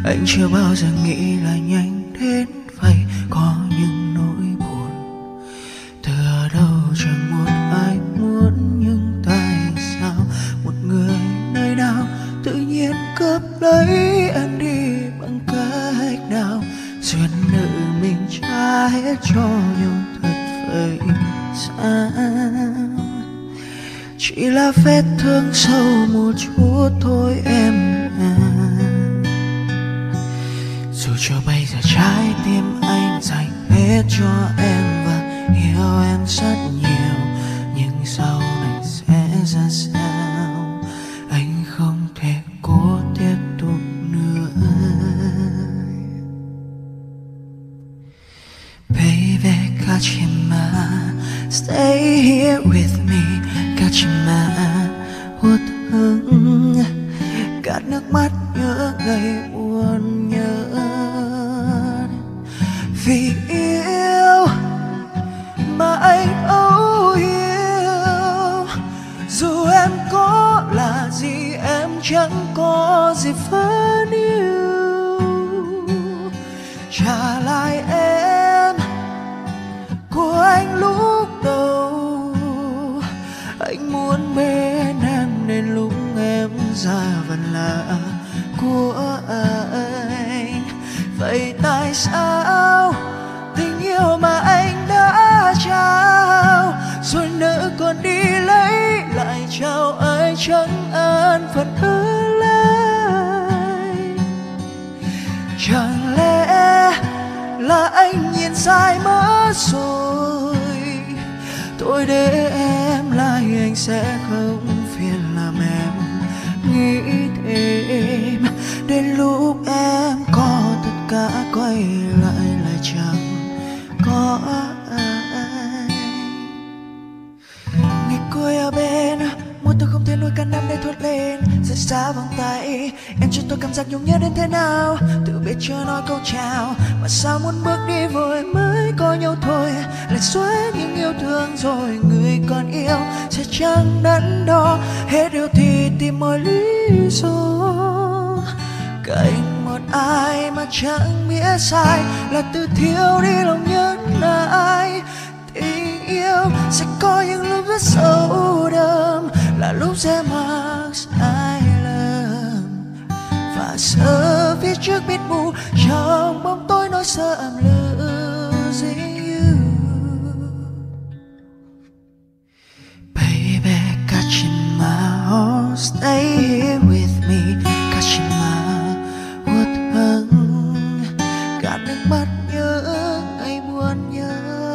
Anh chưa bao giờ nghĩ là nhanh đến vậy. Có những nỗi buồn từ ở đâu chẳng một ai muốn, nhưng tại sao một người nơi nào tự nhiên cướp lấy em đi bằng cách nào? Duyên nợ mình trả hết cho nhau thật vậy sao? Chỉ là vết thương sâu một chút thôi em à. Dù cho bây giờ trái tim anh dành hết cho em và yêu em rất nhiều, nhưng sau này sẽ ra sao anh không thể cố tiếp tục nữa. Baby, Kachima, stay here with me. Kachima, hụt hẫng gạt nước mắt nhớ ngày buồn nhớ. Vì yêu mà anh âu yếm, dù em có là gì em chẳng có gì phấn yêu. Trả lại em của anh lúc đầu, anh muốn bên em đến lúc em ra vẫn là của anh. Vậy tại sao tình yêu mà anh đã trao rồi nỡ còn đi lấy lại trao ai chẳng an phận ở lại? Chẳng lẽ là anh nhìn sai mất rồi? Thôi để em lại, anh sẽ không phiền làm em nghĩ thêm. Đến lúc em có tất cả quay lại là chẳng có ai. Ngày cuối ở bên muốn tôi không thể nuôi cả năm để thốt lên. Rời xa vòng tay em cho tôi cảm giác nhung nhớ đến thế nào. Tự biết chưa nói câu chào mà sao muốn bước đi vội mới có nhau thôi. Lại xuôi những yêu thương rồi người còn yêu sẽ chẳng đắn đo. Hết yêu thì tìm mọi lý do. Cạnh một ai mà chẳng biết sai là từ thiếu đi lòng nhân ai. Tình yêu sẽ có những lúc rất sâu đậm, là lúc sẽ mắc sai lầm và sợ phía trước biết mù trong bóng tối nỗi sợ ẩm losing you. Baby, Kachima, stay here with me. Kachima, hụt hẫng gạt nước mắt nhớ ngày buồn nhớ.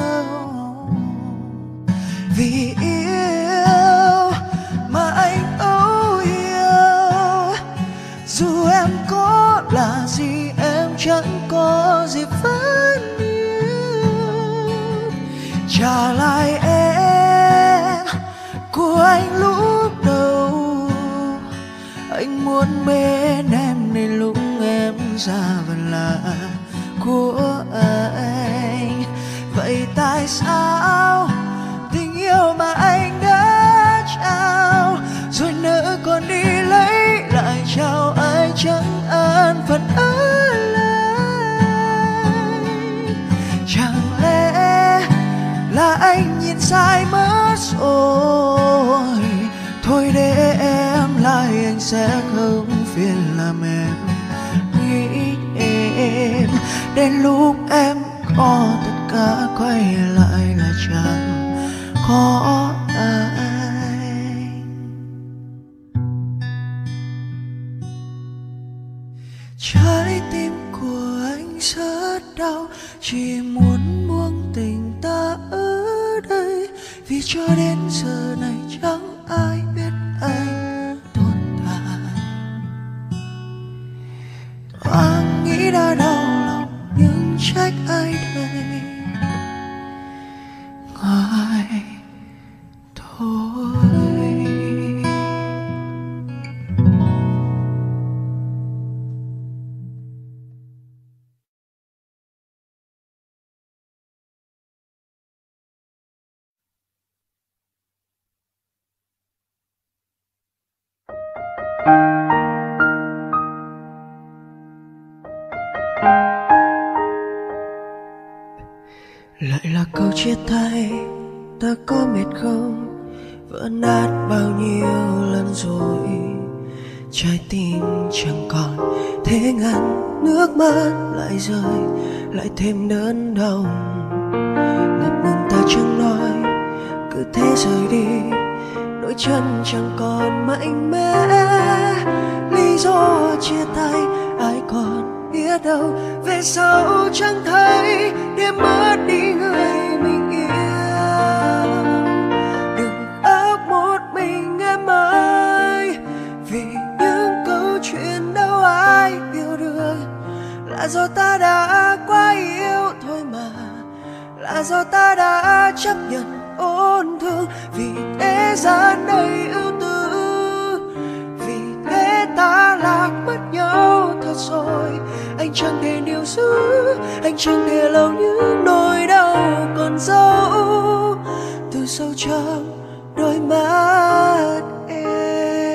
Vì yêu mà anh âu yếm, dù em có là gì em chẳng có gì phấn yêu. Trả lại em của anh lúc đầu, anh muốn bên em đến lúc em ra vẫn là của anh. Vậy tại sao tình yêu mà anh đã trao rồi nỡ còn đi lấy lại trao ai chẳng an phận ở lại? Chẳng lẽ là anh nhìn sai mất rồi? Thôi để em lại, anh sẽ không phiền làm em nghĩ em. Đến lúc em có tất cả quay lại là chẳng có ai. Trái tim của anh rất đau, chỉ muốn buông tình ta ở đây. Vì cho đến giờ này chẳng ai biết anh tồn tại. Thoáng nghĩ đã đau lòng nhưng trách ai đây? Ngại thôi. câu chia tay ta có mệt không, vỡ nát bao nhiêu lần rồi, trái tim chẳng còn thế ngăn, nước mắt lại rơi lại thêm đớn đau. Ngập ngừng ta chẳng nói, cứ thế rời đi, đôi chân chẳng còn mạnh mẽ. Lý do chia tay ai còn biết đâu, về sau chẳng thấy để mất đi người mình yêu. Đừng ước một mình em ơi, vì những câu chuyện đâu ai hiểu được. Là do ta đã quá yêu thôi mà, là do ta đã chấp nhận ôn thương. Vì thế gian đầy ưu tư, vì thế ta lạc mất nhau thật rồi. Anh chẳng thể níu giữ, anh chẳng thể lau những nỗi đau còn dấu từ sâu trong đôi mắt em.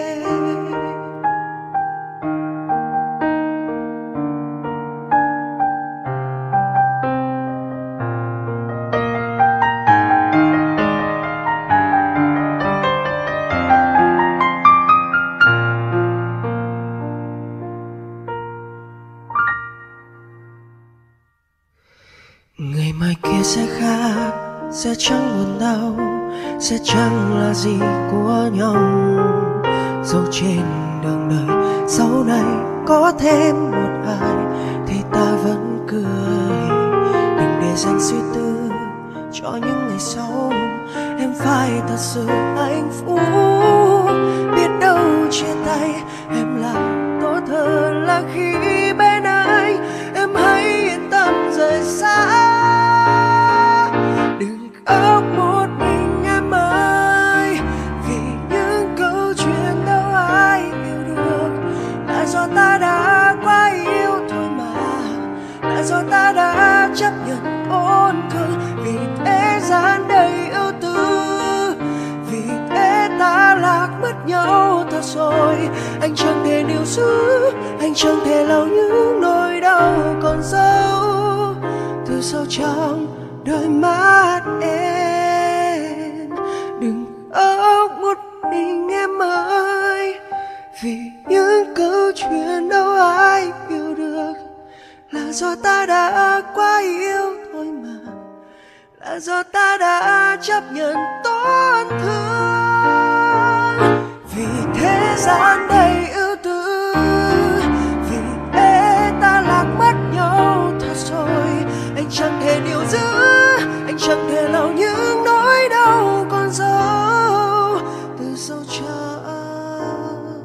Ngày mai kia sẽ khác, sẽ chẳng buồn đau, sẽ chẳng là gì của nhau. Dẫu trên đường đời sau này có thêm một ai thì ta vẫn cười. Đừng để dành suy tư cho những ngày sau, em phải thật sự hạnh phúc. Biết đâu chia tay em lại tốt hơn là khi bên anh. Em hãy yên tâm rời xa, đừng ước một mình em ơi, vì những câu chuyện đâu ai hiểu được. Là do ta đã quá yêu thôi mà, là do ta đã chấp nhận ôn thương. Vì thế gian đầy ưu tư, vì thế ta lạc mất nhau thật rồi. Anh chẳng thể níu giữ, anh chẳng thể lau những nỗi đau còn dấu từ sâu trong đôi mắt em. Đừng ước một mình em ơi, vì những câu chuyện đâu ai hiểu được. Là do ta đã quá yêu thôi mà, là do ta đã chấp nhận tổn thương. Vì thế gian đầy ưu tư, vì thế ta lạc mất nhau thật rồi. Anh chẳng thể níu giữ, anh chẳng thể lau những nỗi đau còn dấu từ sâu trong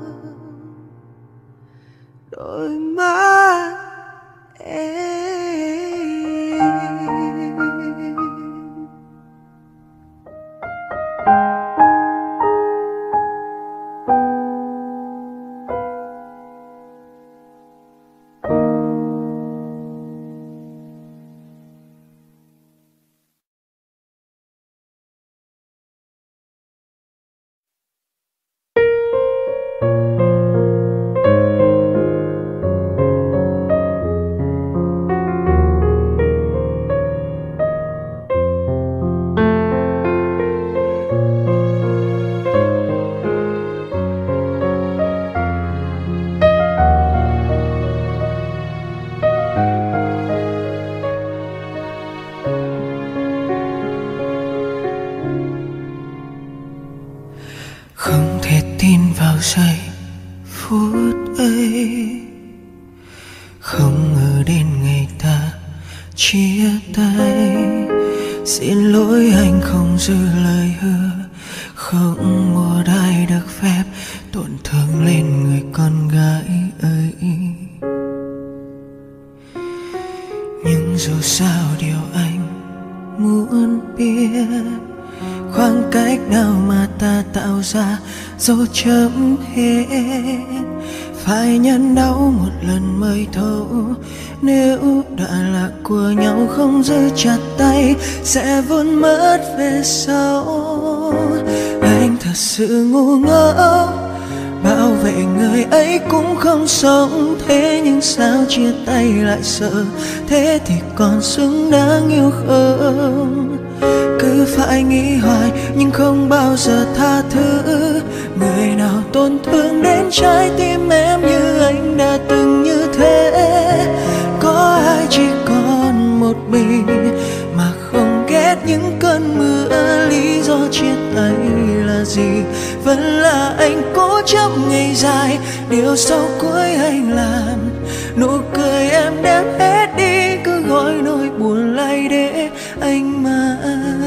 đôi mắt em. Không thể tin vào giây phút ấy, không ngờ đến ngày ta chia tay. Xin lỗi anh không giữ lời hứa, không một ai được phép tổn thương lên người con gái ấy. Nhưng dù sao điều anh muốn biết, khoảng cách nào mà ta tạo ra dấu chấm hết. Phải nhận đau một lần mới thấu, nếu đã là của nhau không giữ chặt tay sẽ vốn mất về sau. Anh thật sự ngu ngốc, bảo vệ người ấy cũng không sống. Thế nhưng sao chia tay lại sợ, thế thì còn xứng đáng yêu không? Cứ phải nghĩ hoài nhưng không bao giờ tha thứ. Người nào tổn thương đến trái tim em như anh đã từng như thế. Có ai chỉ còn một mình mà không ghét những cơn mưa. Lý do chia tay là gì? Vẫn là anh cố chấp ngày dài. Điều sau cuối anh làm, nụ cười em đem hết đi. Cứ gói nỗi buồn lại để anh mang.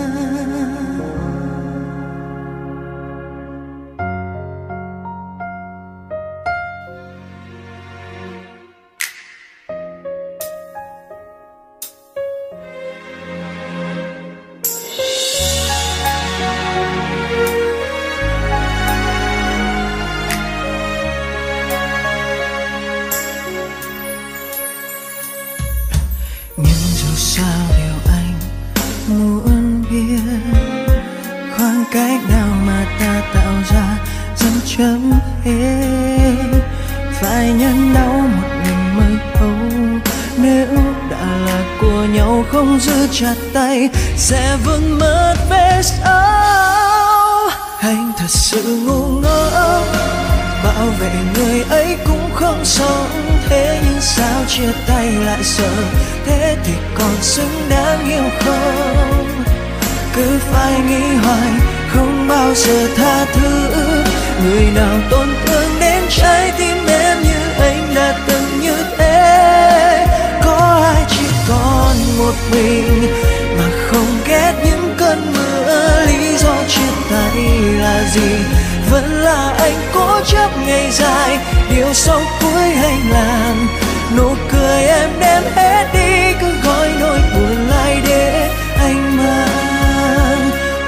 Nhưng dù sao điều anh muốn biết, khoảng cách nào mà ta tạo ra dần chấm hết. Phải nhân đau một lần mới thấu. Nếu đã là của nhau không giữ chặt tay sẽ vững mất về sau. Anh thật sự ngu ngốc, bảo vệ người ấy cũng không sống. Thế nhưng sao chia tay lại sợ? Thế thì còn xứng đáng yêu không? Cứ phải nghĩ hoài không bao giờ tha thứ. Người nào tổn thương đến trái tim em như anh đã từng như thế. Có ai chỉ còn một mình mà không ghét những cơn mưa. Lý do chia tay là gì? Vẫn là anh cố chấp ngày dài. Điều sau cuối anh làm, nụ cười em đem hết đi. Cứ gói nỗi buồn lại để anh mang.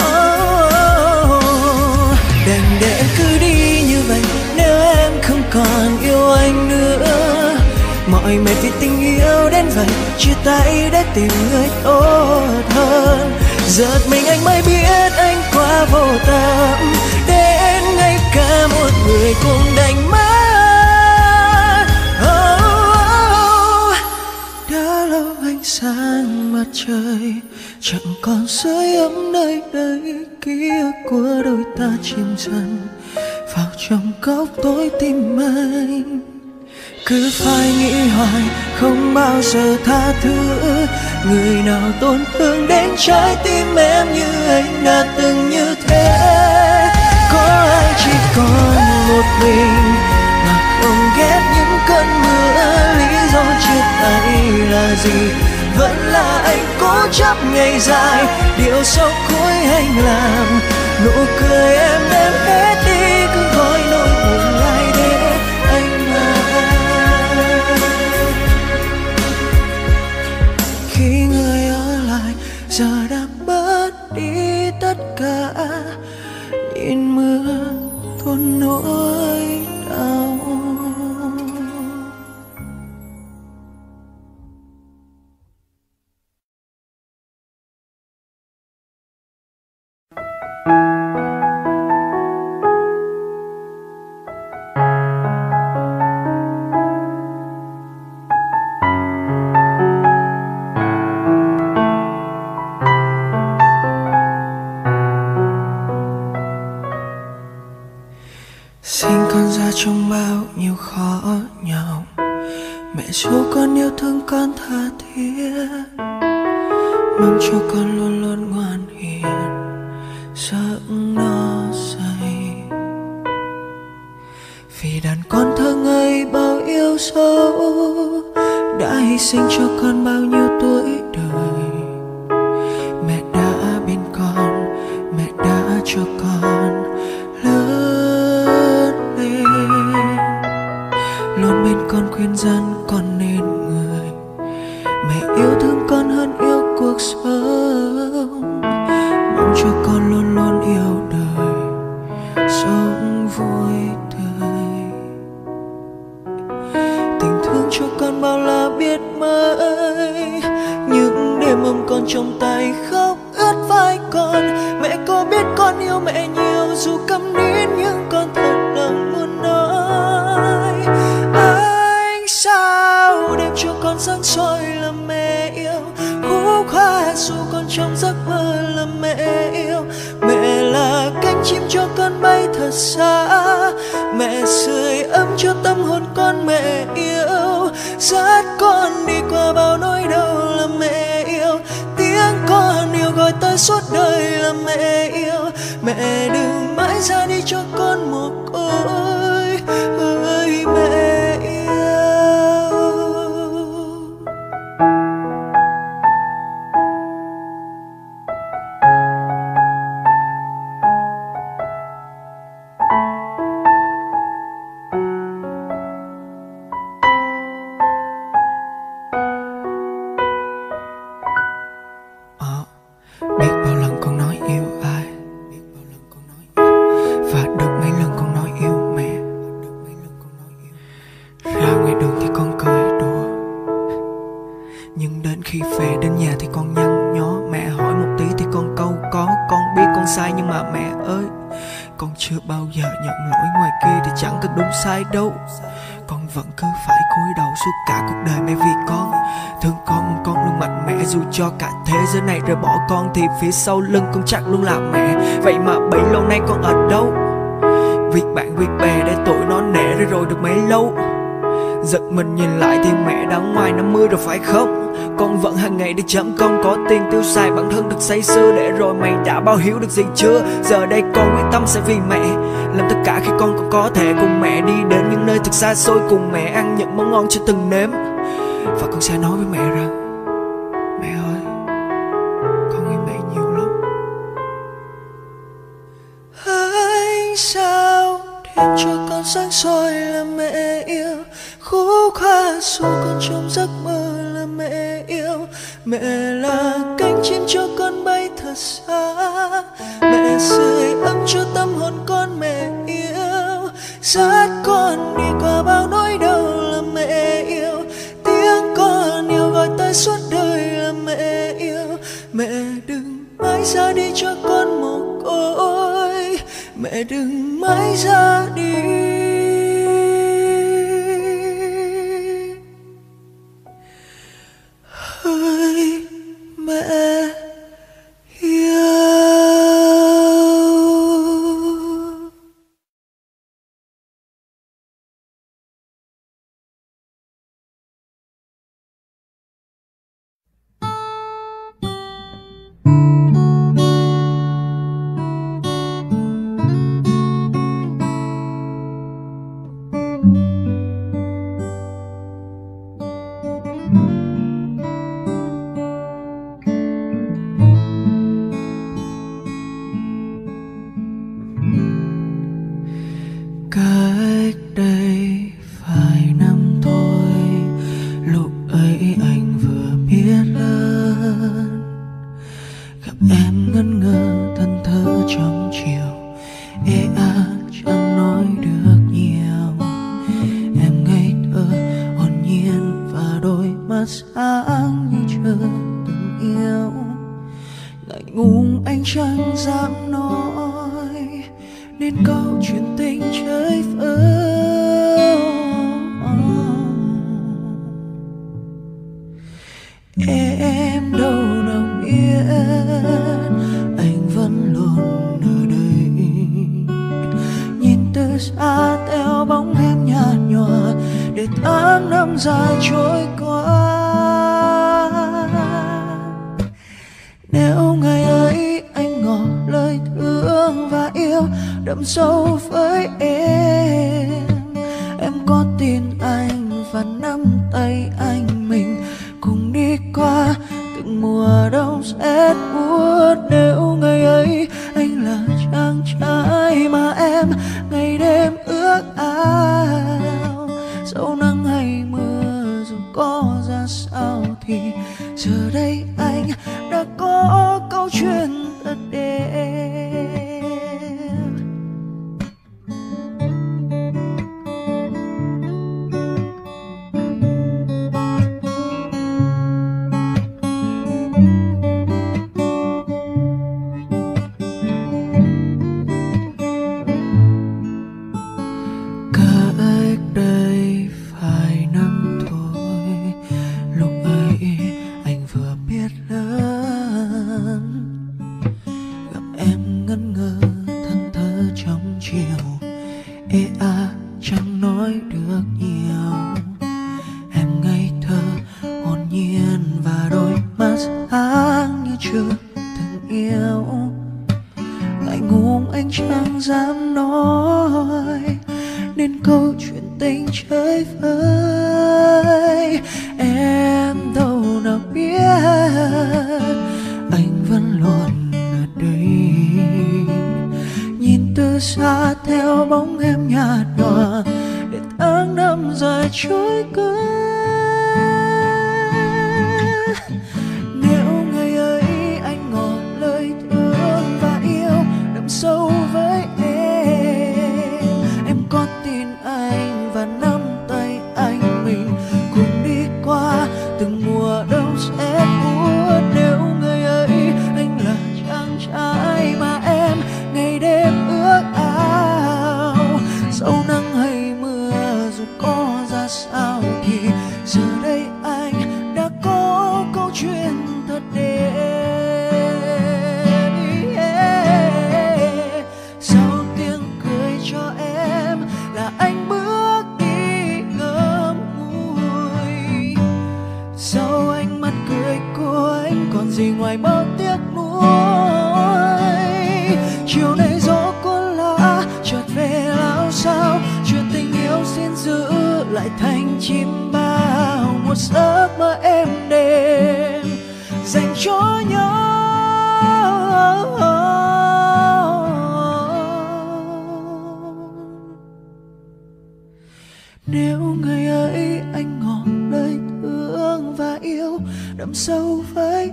Đành để em cứ đi như vậy nếu em không còn yêu anh nữa. Mọi mệt vì tình yêu đến vậy, chia tay để tìm người tốt hơn. Giật mình anh mới biết anh quá vô tâm, đến ngay cả một người cũng đành mất. Đã lâu ánh sáng mặt trời chẳng còn sưởi ấm nơi đây. Ký ức của đôi ta chìm dần vào trong góc tối tim anh. Cứ phải nghĩ hoài không bao giờ tha thứ. Người nào tổn thương đến trái tim em như anh đã từng như thế. Có ai chỉ còn một mình mà không ghét những cơn mưa. Lý do chia tay là gì? Vẫn là anh cố chấp ngày dài. Điều sau cuối anh làm, nụ cười em đem hết đi. Cứ gói nỗi buồn lại để anh mang. Khi người ở lại giờ đã bớt đi tất cả, nhìn mưa thôn nỗi đau. Sinh con ra trong bao nhiêu khó nhọc, mẹ dỗ con yêu thương con tha thiết, mong cho con luôn luôn ngoan hiền, giấc no say. Vì đàn con thơ ngây bao yêu dấu, đã hy sinh cho con bao nhiêu tuổi đời. Mẹ đã bên con, mẹ đã cho con lớn lên, luôn bên con khuyên dân con nên người. Mẹ yêu thương con hơn yêu cuộc sống, mong cho con luôn luôn yêu đời, sống vui tươi. Tình thương cho con bao la biết mấy, những đêm ôm con trong tay khóc ướt vai con. Mẹ có biết con yêu mẹ nhiều dù câm nín, nhưng con thật lòng muốn nói. Anh sao đêm cho con sáng soi là mẹ yêu, khúc hoa dù con trong giấc mơ thật xa. Mẹ sưởi ấm cho tâm hồn con, mẹ yêu dắt con đi qua bao nỗi đau là mẹ yêu. Tiếng con yêu gọi tới suốt đời là mẹ yêu. Mẹ đừng mãi ra đi cho con mồ côi ơi mẹ yêu. Biết bao lần con nói yêu ai, biết bao lần con nói yêu, và được mấy lần con nói yêu mẹ. Ra ngoài đường thì con cười đùa, nhưng đến khi về đến nhà thì con nhăn nhó. Mẹ hỏi một tí thì con câu có. Con biết con sai nhưng mà mẹ ơi, con chưa bao giờ nhận lỗi. Ngoài kia thì chẳng cần đúng sai đâu, con vẫn cứ phải cúi đầu suốt cả cuộc đời mẹ vì con. Thương con luôn mạnh mẽ, dù cho cả thế giới này rời bỏ con thì phía sau lưng con chắc luôn là mẹ. Vậy mà bấy lâu nay con ở đâu? Việc bạn việc bè để tụi nó nể rồi được mấy lâu. Giật mình nhìn lại thì mẹ đã ngoài 50 rồi phải không? Con vẫn hàng ngày để chấm công, có tiền tiêu xài bản thân được say sưa. Để rồi mày đã báo hiếu được gì chưa? Giờ đây con quyết tâm sẽ vì mẹ làm tất cả khi con còn có thể cùng mẹ đi đến những nơi thật xa xôi, cùng mẹ ăn những món ngon chưa từng nếm. Và con sẽ nói với mẹ rằng mẹ ơi, con yêu mẹ nhiều lắm. Anh sao đêm cho con sáng soi là mẹ yêu, khúc hoa xua con trong giấc mơ là mẹ yêu. Mẹ là cánh chim cho con bay thật xa, mẹ sưởi ấm cho tâm hồn con, mẹ yêu dắt con đi qua bao nỗi đau là mẹ yêu. Tiếng con yêu gọi tới suốt đời là mẹ yêu. Mẹ đừng mãi ra đi cho con mồ côi, mẹ đừng mãi ra đi. Ơi mẹ yêu. Cách đây vài năm thôi, lúc ấy anh vừa biết lớn. Gặp em ngẩn ngơ thân thơ trong chiều, ê chẳng nói được nhiều. Em ngây thơ hồn nhiên và đôi mắt sáng như chưa từng yêu. Ngại ngùng anh chẳng dám nói nên câu chuyện tình chơi vơi. Em đâu nào biết anh vẫn luôn ở đây, nhìn từ xa theo bóng em nhạt nhòa để tháng năm dài trôi qua. Nếu ngày ấy anh ngỏ lời thương và yêu đậm sâu với em có tin anh và nắm tay anh mình cùng đi qua từng mùa đông rét buốt. Nếu ngày ấy anh là chàng trai mà em ngày đêm ước ao, dẫu nắng hay mưa dù có ra sao thì giờ đây anh đã có câu chuyện thật đẹp. chiều. Ê à chẳng nói được nhiều. Em ngây thơ hồn nhiên và đôi mắt sáng như chưa từng yêu. Ngại ngùng anh chẳng dám nói nên câu chuyện tình chơi vơi. Em đâu nào biết anh vẫn luôn ở đây, nhìn từ xa theo bóng em nhạt nhòa để tháng năm dài trôi qua. Nếu ngày ấy anh ngỏ lời thương và yêu đậm sâu với em có tin anh và nắm tay anh mình cùng đi qua từng mùa đông sẽ buốt. Nếu ngày ấy anh là chàng trai mà em ngày đêm ước ao, dẫu nắng hay mưa dù có ra sao thì giờ đây anh đã có câu chuyện thật đẹp. Sau tiếng cười cho em là anh bước đi ngậm ngùi. Sau ánh mắt cười của anh còn gì ngoài bao tiếc nuối. Chiều nay gió cuốn lá chợt về lao sao, chuyện tình yêu xin giữ lại thành chim bao. Một giấc mơ êm đềm dành cho nhau. Nếu ngày ấy anh ngỏ lời thương và yêu đậm sâu với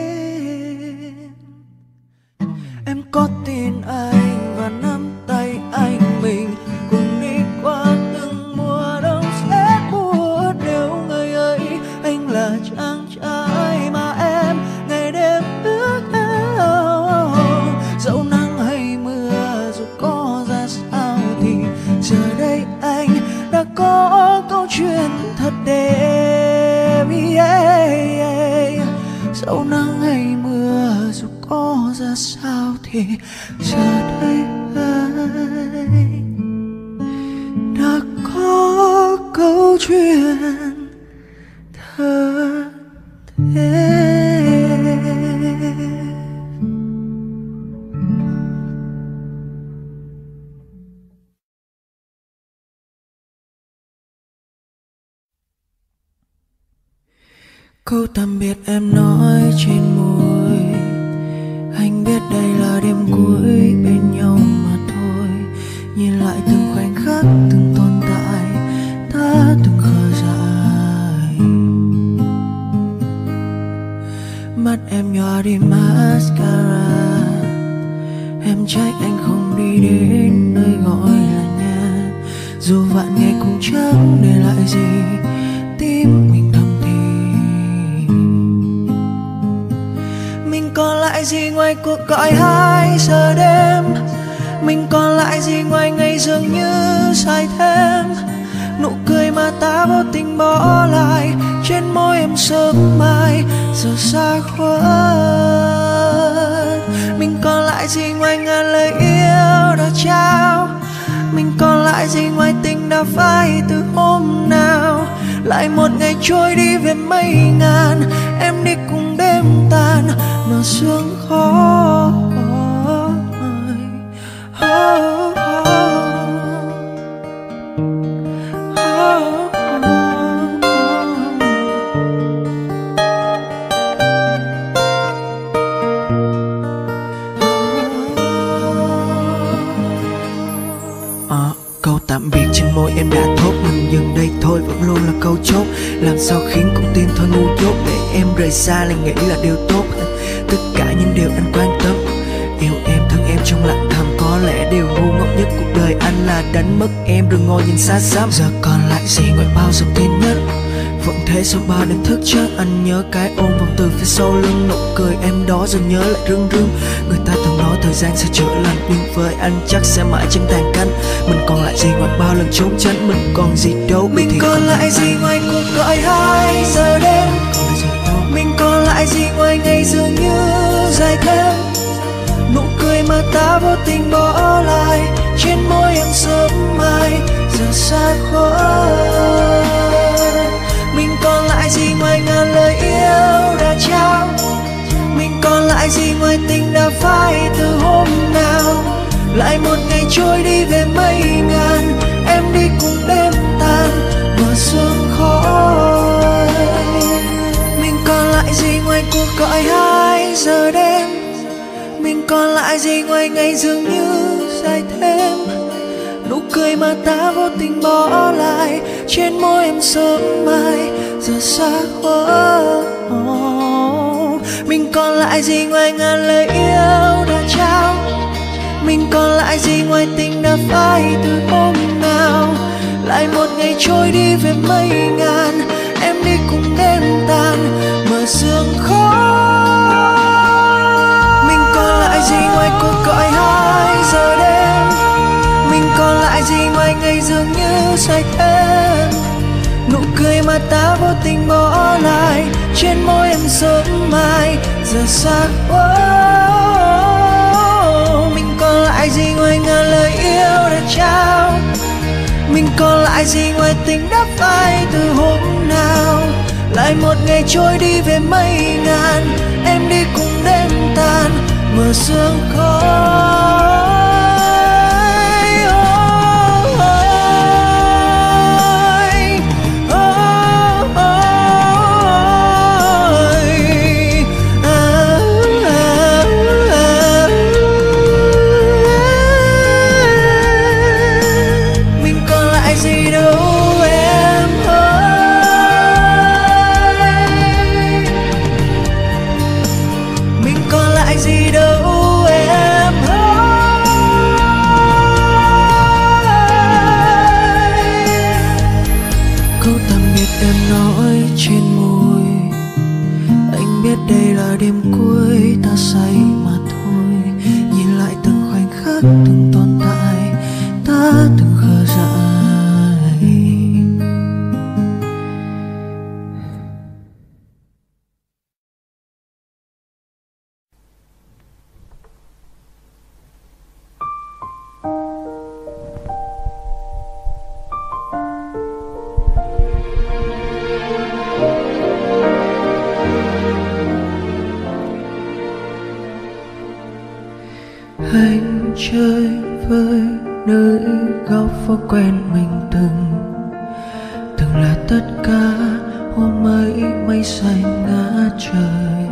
em có tin anh và nắm tay anh mình cùng đi qua từng mùa đông sẽ buốt. Nếu ngày ấy anh là chàng trai mà em ngày đêm ước ao, dẫu nắng hay mưa dù có ra sao thì giờ đây anh đã có câu chuyện thật đẹp. Dẫu nắng hay mưa dù có ra sao thì giờ đây anh đã có câu chuyện thật đẹp. Câu tạm biệt em nói trên môi, anh biết đây là đêm cuối bên nhau mà thôi. Nhìn lại từng khoảnh khắc từng tồn tại, ta từng khờ dại. Mắt em nhòa đi mascara, em trách anh không đi đến nơi gọi là nhà. Dù vạn ngày cũng chẳng để lại gì, tim mình thầm thì mình còn lại gì ngoài cuộc gọi 2 giờ đêm. Mình còn lại gì ngoài ngày dường như dài thêm. Nụ cười mà ta vô tình bỏ lại trên môi em sớm mai giờ xa khuất. Mình còn lại gì ngoài ngàn lời yêu đã trao. Mình còn lại gì ngoài tình đã phai từ hôm nào. Lại một ngày trôi đi về mây ngàn, em đi cùng đêm tàn mà sương khói. Câu tạm biệt trên môi em đã thốt, mình dừng đây thôi vẫn luôn là câu chốt. Làm sao khiến con tim thôi ngu dốt, để em rời xa lại nghĩ là điều tốt. Tất cả những điều anh quan tâm, yêu em thương em trong lặng thầm, có lẽ điều ngu ngốc nhất cuộc đời anh là đánh mất em rồi ngồi nhìn xa xăm. Giờ còn lại gì ngoài bao dòng tin nhắn, vẫn thế sau bao đêm thức giấc anh nhớ cái ôm vòng từ phía sau lưng. Nụ cười em đó giờ nhớ lại rưng rưng. Người ta thường nói thời gian sẽ chữa lành, nhưng với anh chắc sẽ mãi chân tàn cánh. Mình còn lại gì ngoài bao lần trốn tránh, mình còn gì đâu. Mình còn lại gì ngoài cuộc gọi 2 giờ đêm. Mình còn lại gì ngoài ngày dường như dài thêm. Nụ cười mà ta vô tình bỏ lại trên môi em sớm mai giờ xa khuất. Mình còn lại gì ngoài ngàn lời yêu đã trao, mình còn lại gì ngoài tình đã phai từ hôm nào. Lại một ngày trôi đi về mây ngàn, em đi cùng đêm tàn mờ sương khói. Mình còn lại gì ngoài cuộc gọi 2 giờ đêm, mình còn lại gì ngoài ngày dường như dài thêm. Nụ cười mà ta vô tình bỏ lại trên môi em sớm mai giờ xa khuất. Mình còn lại gì ngoài ngàn lời yêu đã trao, mình còn lại gì ngoài tình đã phai từ hôm nào. Lại một ngày trôi đi về mây ngàn, em đi cùng đêm tàn mờ sương khói. Mình còn lại gì ngoài cuộc gọi 2 giờ đêm, mình còn lại gì ngoài ngày dường như say thêm. Nụ cười mà ta vô tình bỏ lại trên môi em sớm mai giờ xa quá. Mình còn lại gì ngoài ngàn lời yêu đã trao, mình còn lại gì ngoài tình đã phai từ hôm nào. Lại một ngày trôi đi về mây ngàn, em đi cùng đêm tàn mờ sương khói. Đây là đêm cuối ta say mà thôi, nhìn lại từng khoảnh khắc từng tồn tại ta từng khờ dại. Anh chơi với nơi góc phố quen mình từng là tất cả hôm ấy mây xanh ngã trời.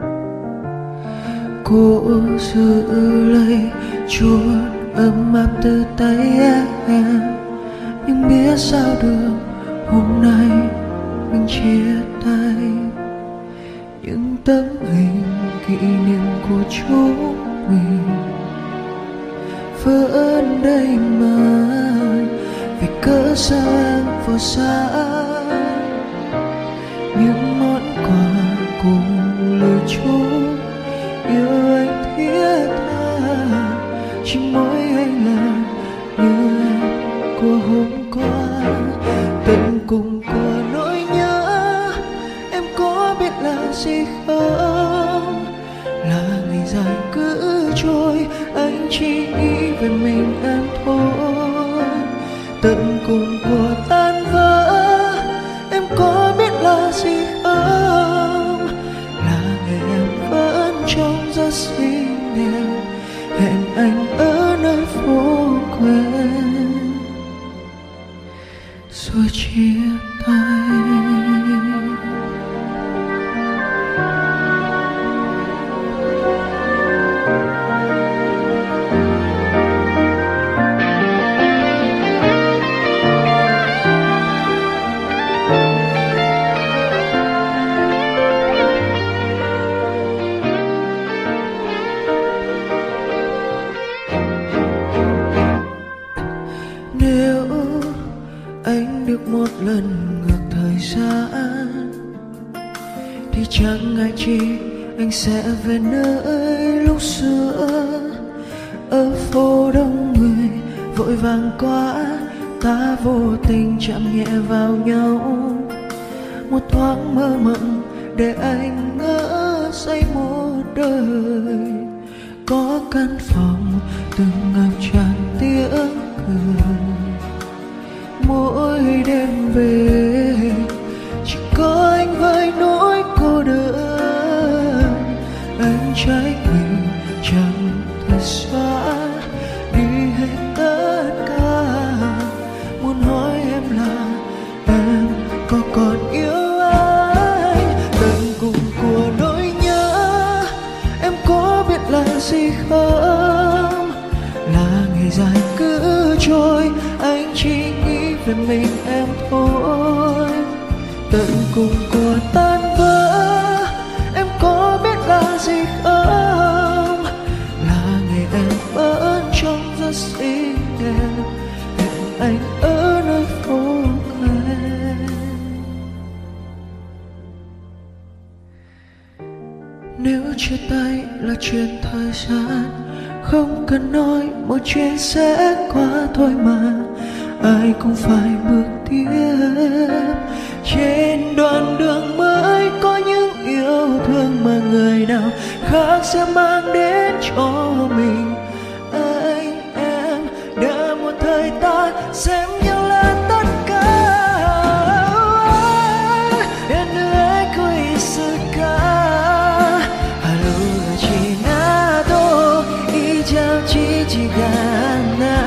Cô giữ lấy chút ấm áp từ tay em, nhưng biết sao được hôm nay mình chia tay. Những tấm hình kỷ niệm của chúng mình vẫn đây mà, vì cớ sao em vô xa. Những món quà cùng lời chúc yêu anh thiết tha, chỉ mỗi anh là như em của hôm qua. Tận cùng của nỗi nhớ em có biết là gì không? Là ngày dài cứ trôi, anh chỉ nghĩ về mình em thôi. Tận cùng của tan vỡ em có biết là gì không? Là ngày em vẫn trông rất xinh đẹp, hẹn anh ở nơi phố quen rồi chia tay. Một lần ngược thời gian thì chẳng ngại chi anh sẽ về nơi lúc xưa. Ở phố đông người vội vàng quá, ta vô tình chạm nhẹ vào nhau. Một thoáng mơ mộng để anh ngỡ say một đời. có căn phòng từng ngập tràn tiếng cười. Mỗi đêm về chỉ có anh với nỗi cô đơn. Anh trách mình chẳng thể xóa đi hết tất cả. Muốn hỏi em là em có còn yêu anh? Tận cùng của nỗi nhớ em có biết là gì không? Là ngày dài cứ trôi, anh chỉ nghĩ về mình em thôi. Tận cùng của tan vỡ em có biết là gì không? Là ngày em vẫn trông rất xinh đẹp, hẹn anh ở nơi phố quen. Nếu chia tay là chuyện thời gian, không cần nói một chuyện sẽ qua thôi mà. Ai cũng phải bước tiếp trên đoạn đường mới, có những yêu thương mà người nào khác sẽ mang đến cho mình. Anh em đã một thời ta xem nhau là tất cả. Enuai kuisuka haruga chinato ijau chijigana.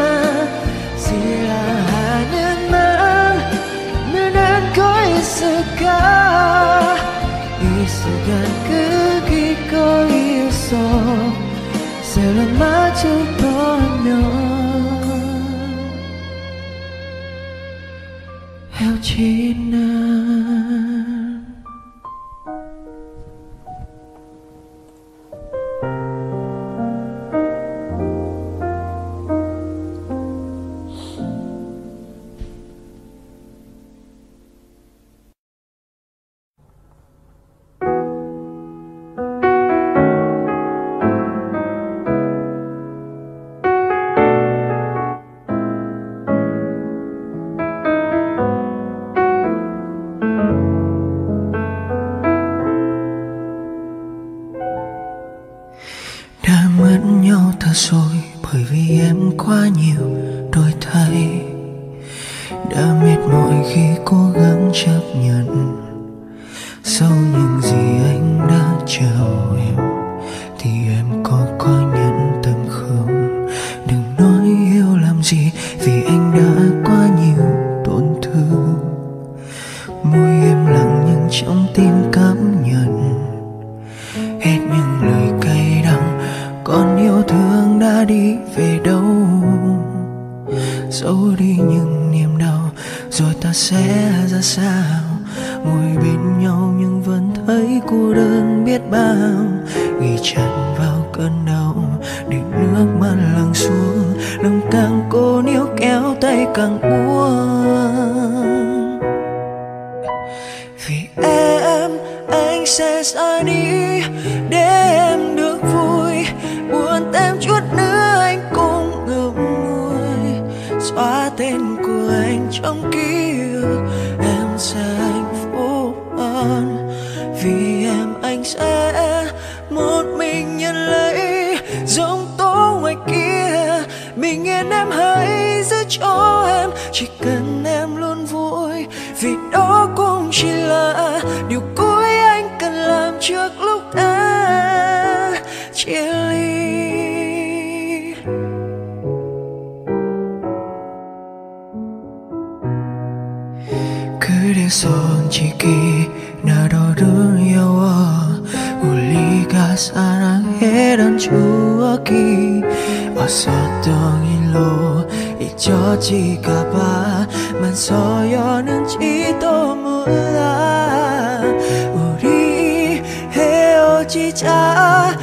Isugan kekiko iso selama cutono heo china. Rồi bởi vì em quá nhiều đổi thay, đã mệt mỏi khi cố gắng chấp nhận. Sau những gì anh đã trao em thì em có nhận tâm không? Đừng nói yêu làm gì vì anh đã quá nhiều tổn thương. Môi em lặng nhưng trong tim cảm nhận hết những lời cay đắng. Còn yêu thương đã đi về đâu? Giấu đi những niềm đau rồi ta sẽ ra sao? Ngồi bên nhau nhưng vẫn thấy cô đơn biết bao. Ghi chặt vào cơn đau để nước mắt lắng xuống, lòng càng cố níu kéo tay càng buông. Vì em anh sẽ ra đi để em được vui, buồn thêm chút nữa anh cũng ngậm ngùi. Xóa tên của anh trong ký ức, em sẽ hạnh phúc hơn. Vì em anh sẽ một mình nhận lấy giông tố ngoài kia. Bình yên em hãy giữ cho em, chỉ cần em luôn vui. Vì đó cũng chỉ là điều cuối anh cần làm trước lúc ta chia ly. 그래서 지키 나로를 여워 우리가 사랑했던 추억이 없었던 일로 잊혀질까봐 만서였는지도 몰라. 우리 헤어지자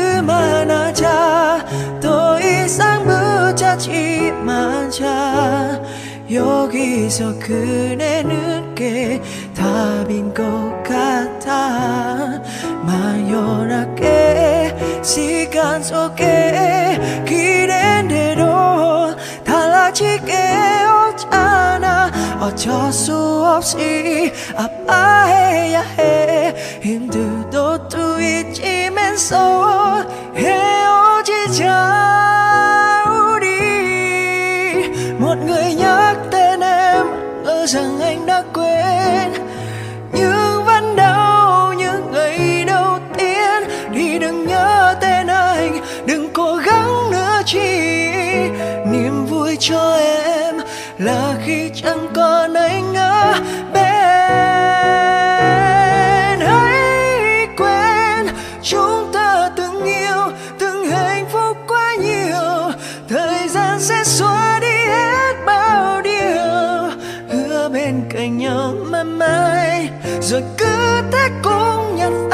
그만하자 더 이상 붙잡지 마자. 여기서 그네는 게 답인 것 같아. 막연하게 시간 속에 기댄 대로 달라지게 없잖아. 어쩔 수 없이 아파해야 해. 힘들도 또 잊으면서 헤어지자 우리. Một người nhắc tên em, ngỡ rằng anh đã quên, nhưng vẫn đau như ngày đầu tiên. Thì đừng nhớ tên anh, đừng cố gắng nữa chi. Niềm vui cho em là khi chẳng còn anh ở bên. Hãy quên chúng ta từng yêu, từng hạnh phúc quá nhiều. Thời gian sẽ xóa đi hết bao điều, hứa bên cạnh nhau mãi mãi, rồi cứ thế cũng nhận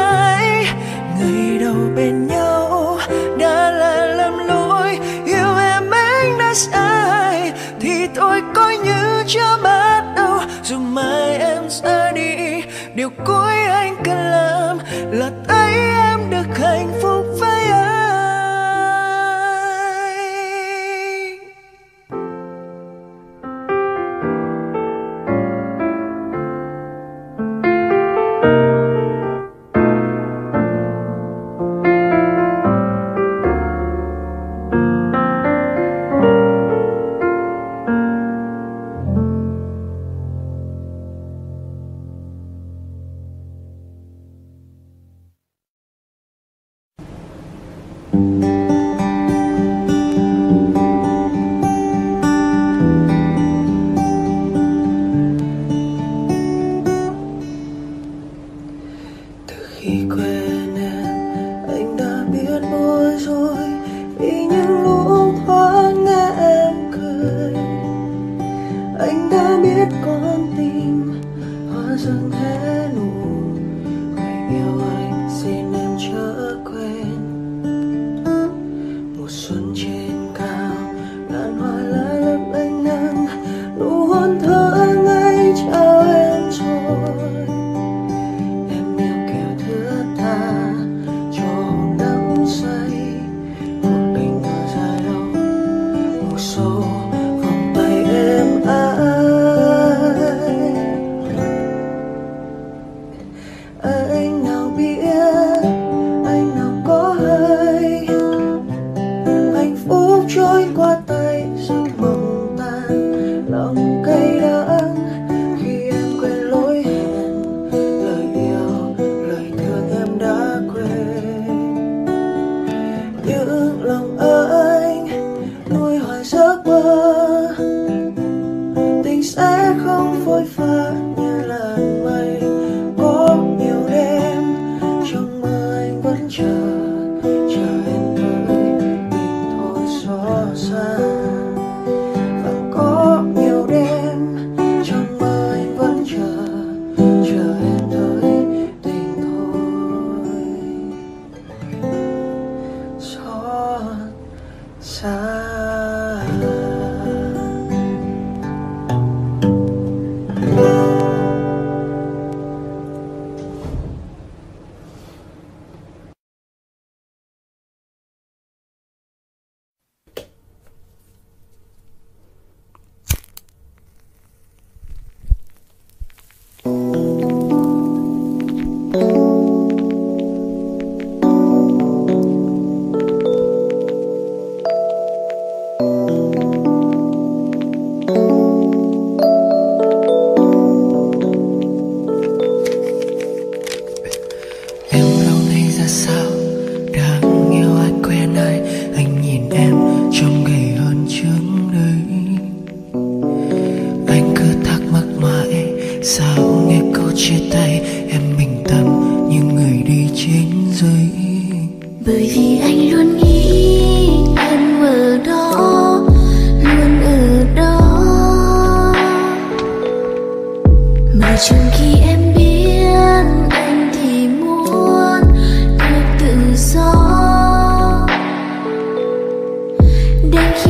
ai. Ngày đầu bên nhau đã là lầm lỗi, yêu em anh đã sai, thì tôi coi như chưa bắt đầu. Dù mai em ra đi, điều cuối anh cần làm là thấy em được hạnh phúc với anh.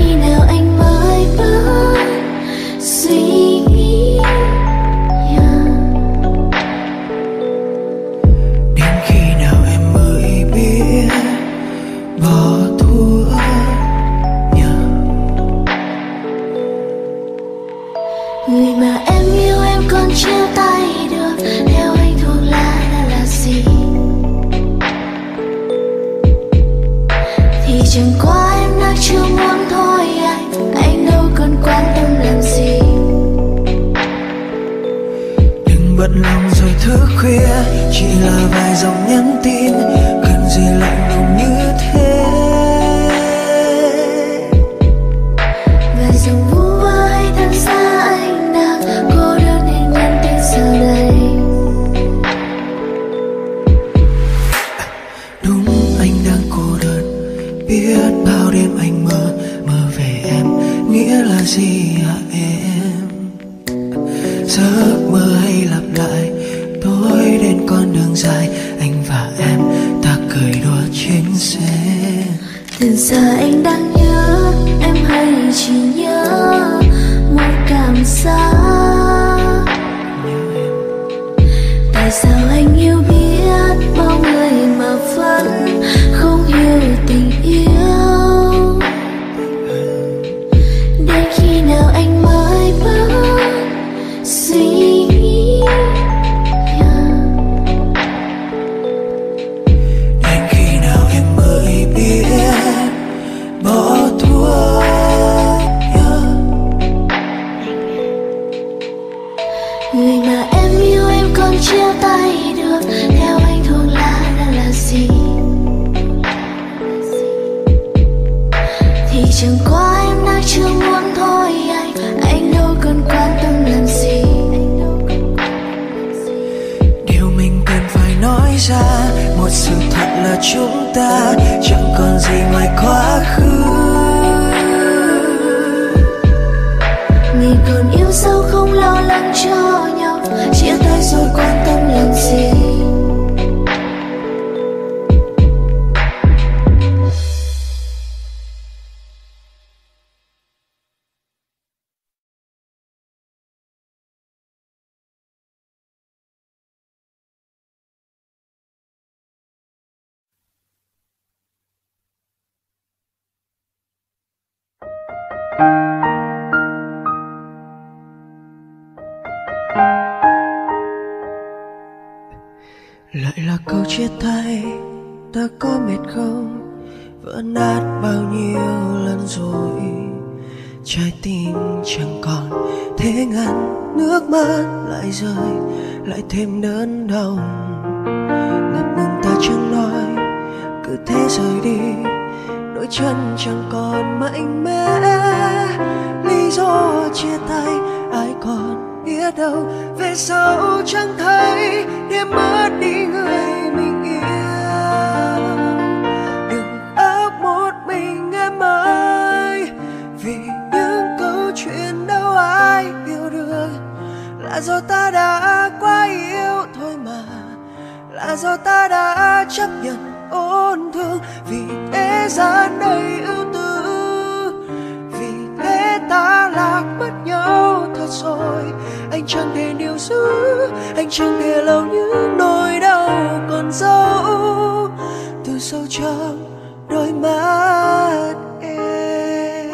Yeah. Người mà em yêu em còn chia tay được, theo anh thuộc là gì? Thì chẳng qua em đang chưa muốn thôi anh đâu còn quan tâm làm gì. Đừng bận lòng rồi thức khuya, chỉ là vài dòng nhắn tin, cần gì lạnh lùng như thế. Vài dòng vu vơ hay thật xa anh đang cô đơn nên nhắn tin giờ đây. Đúng anh đang cô đơn, biết bao đêm anh mơ về em, nghĩa là gì hả em? Giấc mơ hay lặp lại, tối đến con đường dài, anh và em ta cười đùa trên xe. Từ giờ anh đang nhớ em hay chỉ nhớ một cảm giác. Tại sao anh yêu biết bao người mà vẫn không hiểu tình yêu? Đến khi nào anh mới bớt suy nghĩ? Đến khi nào em mới biết bỏ thuốc? Người mà em yêu em còn chia tay được, theo anh thuộc là gì? Thì chẳng qua em đang chưa muốn thôi anh đâu còn quan tâm làm gì. Điều mình cần phải nói ra, một sự thật là chúng ta chẳng còn gì ngoài quá khứ. Mình còn yêu sao không lo lắng cho nhau, chia tay rồi quan tâm làm gì. Lại là câu chia tay, ta có mệt không? Vỡ nát bao nhiêu lần rồi, trái tim chẳng còn thế ngăn, nước mắt lại rơi, lại thêm đớn đau. Ngập ngừng ta chẳng nói, cứ thế rời đi, đôi chân chẳng còn mạnh mẽ. Lý do chia tay ai còn biết đâu, về sau chẳng thấy để mất đi người mình yêu. Đừng óc một mình em ơi, vì những câu chuyện đâu ai hiểu được. Là do ta đã quá yêu thôi mà, là do ta đã chấp nhận ôn thương. Vì thế gian đầy ưu tư, vì thế ta lạc mất nhau thật rồi. Anh chẳng thể níu giữ, anh chẳng thể lâu những nỗi đau còn dấu từ sâu trong đôi mắt em.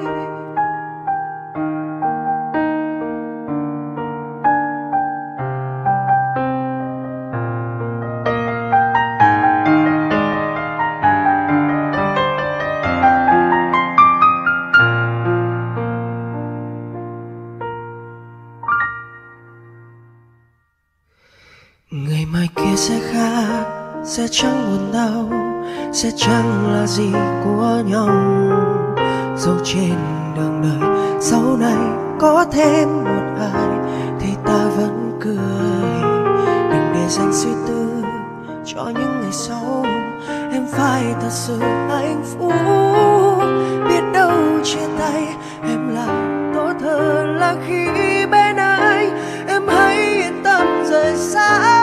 Ngày mai kia sẽ khác, sẽ chẳng buồn đau, sẽ chẳng là gì của nhau. Dẫu trên đường đời sau này có thêm một ai thì ta vẫn cười. Đừng để dành suy tư cho những ngày sau, em phải thật sự hạnh phúc. Biết đâu chia tay em lại tốt hơn là khi bên anh. Em hãy yên tâm rời xa,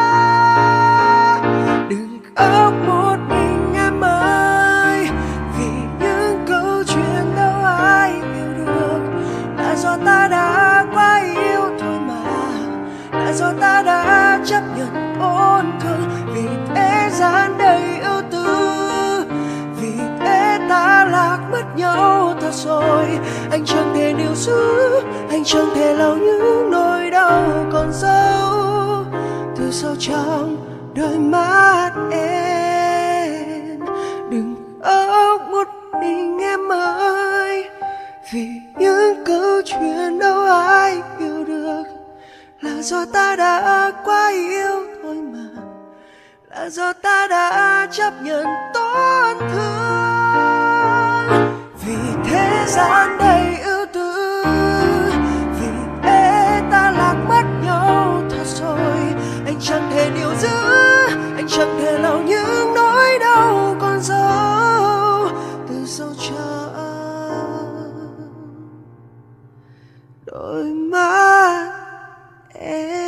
đừng khóc một mình em ơi, vì những câu chuyện đâu ai hiểu được. Là do ta đã quá yêu thôi mà, là do ta đã chấp nhận ôn thương. Vì thế gian đầy ưu tư, vì thế ta lạc mất nhau thật rồi. Anh chẳng thể níu giữ. Anh chẳng thể lau những nỗi đau còn dấu từ sâu trong đôi mắt em. Đừng âu một mình em ơi, vì những câu chuyện đâu ai hiểu được. Là do ta đã quá yêu thôi mà, là do ta đã chấp nhận tổn thương. Vì thế gian đầy ưu tư, vì thế ta lạc mất nhau thật rồi. Anh chẳng thể níu giữ, anh chẳng thể lau những nỗi đau còn dấu từ sâu trong đôi mắt em.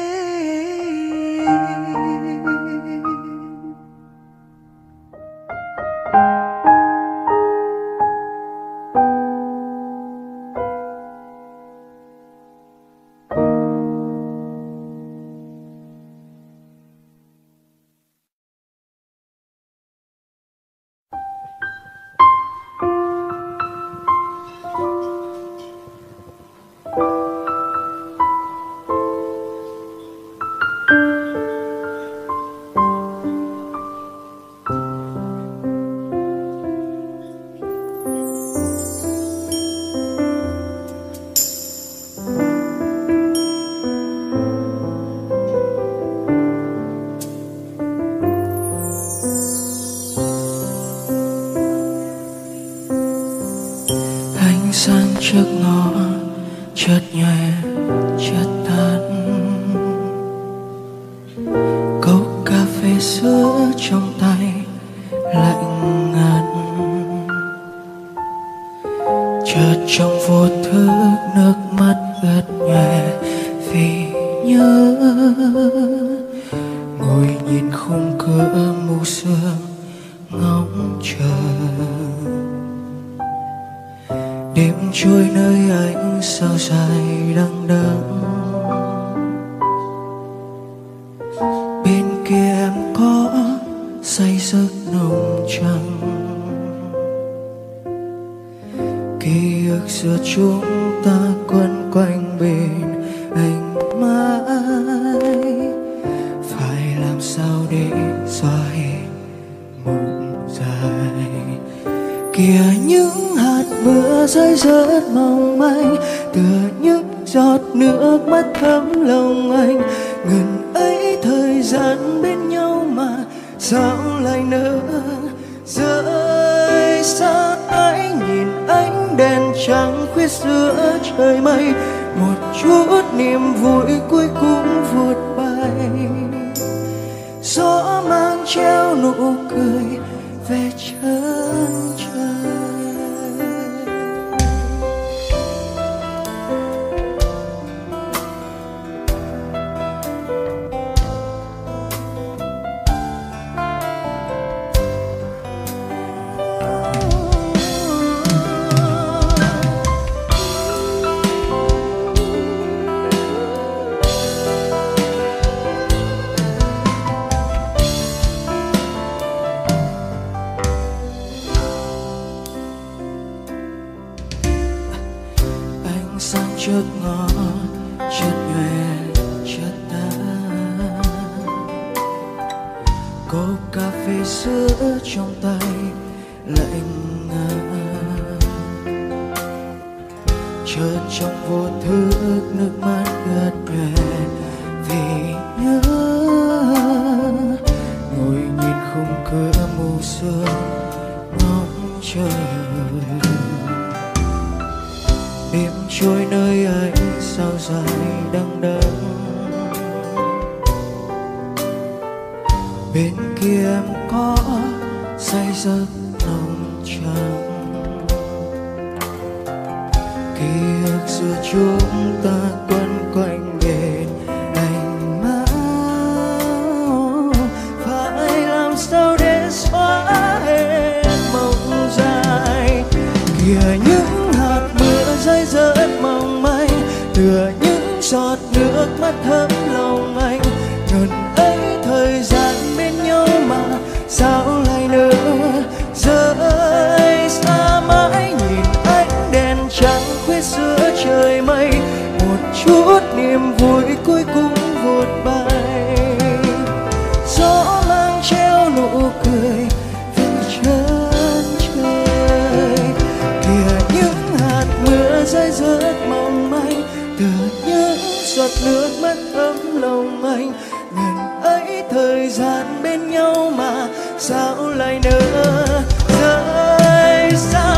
Sang trước ngõ chợt nhòe chợt tắt, cốc cà phê sữa trong tay lạnh ngắt. Chợt trong vô thức nước mắt ướt nhòe vì nhớ, ngồi nhìn khung cửa mù sương ngóng chờ. Đêm trôi nơi anh sao dài đằng đẵng, bên kia em có say giấc nồng trăng. Ký ức giữa chúng ta quấn quanh bên anh mãi, phải làm sao để xóa hết mộng dài. Kìa những hạt mưa rơi rớt mong manh, tựa những giọt nước mắt thấm lòng anh. Ngần ấy thời gian bên nhau mà sao lại nỡ rơi xa. Anh nhìn ánh đèn trắng khuyết giữa trời mây, một chút niềm vui cuối cùng vụt bay. Gió mang treo nụ cười về chân trời. Sang trước ngõ chợt nhòe chợt tắt, cốc cà phê sữa trong tay lạnh ngắt. Chợt trong vô thức nước mắt ướt nhòe vì nhớ, ngồi nhìn khung cửa mù sương ngóng chờ. Đêm trôi nơi anh sao dài đằng đẵng, bên kia em có say giấc nồng trăng. Ký ức giữa chúng ta quấn quanh bên anh mãi, phải làm sao để xóa hết mộng dài. Kìa những hạt mưa rơi rớt mong manh, tựa những giọt nước mắt thấm lòng anh. Ngần ấy thời gian bên nhau mà sao lại nỡ rơi xa. Mãi nhìn ánh đèn trắng khuyết giữa trời mây, một chút niềm vui cuối cùng vụt bay. Gió mang treo nụ cười về chân trời, kìa những hạt mưa rơi rớt mong manh từ những giọt nước mắt ấm lòng anh. Ngần ấy thời gian bên nhau mà sao lại nỡ rời xa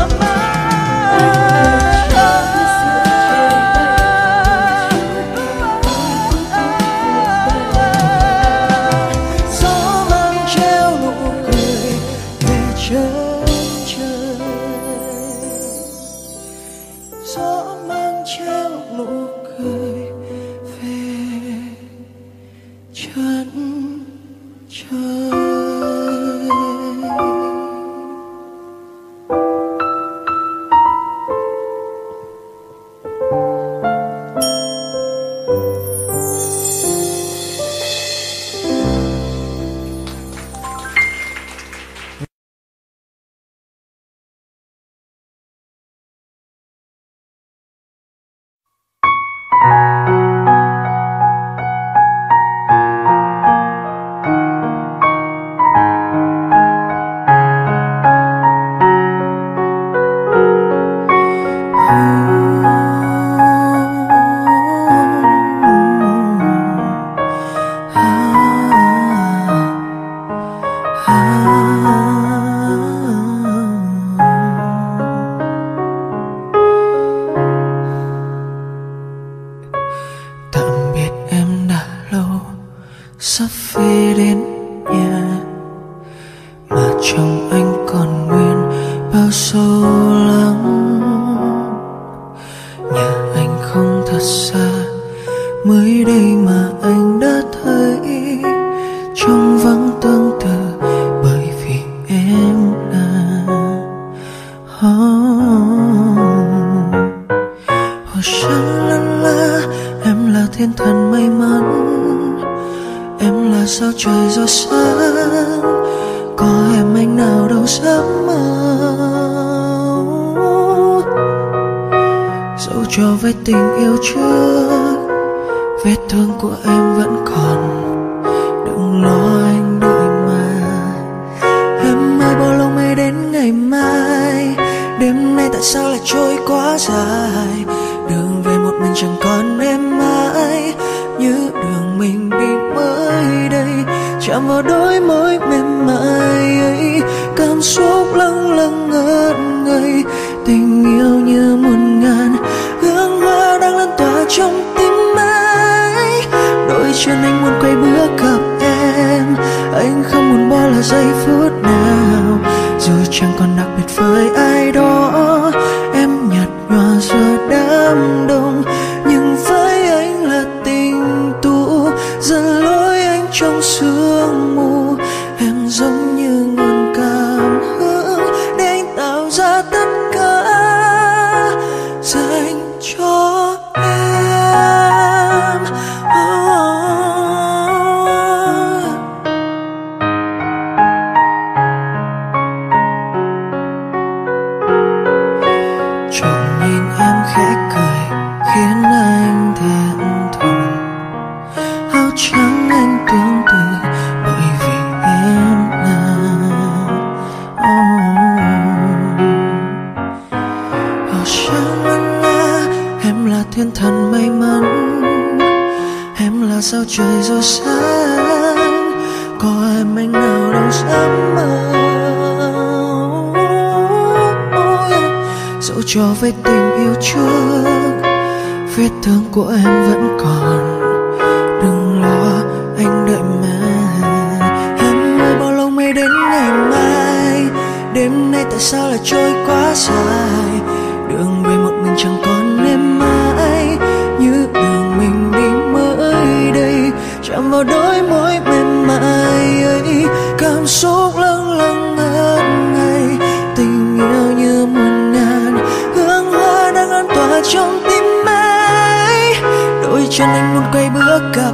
chân anh muốn quay bước gặp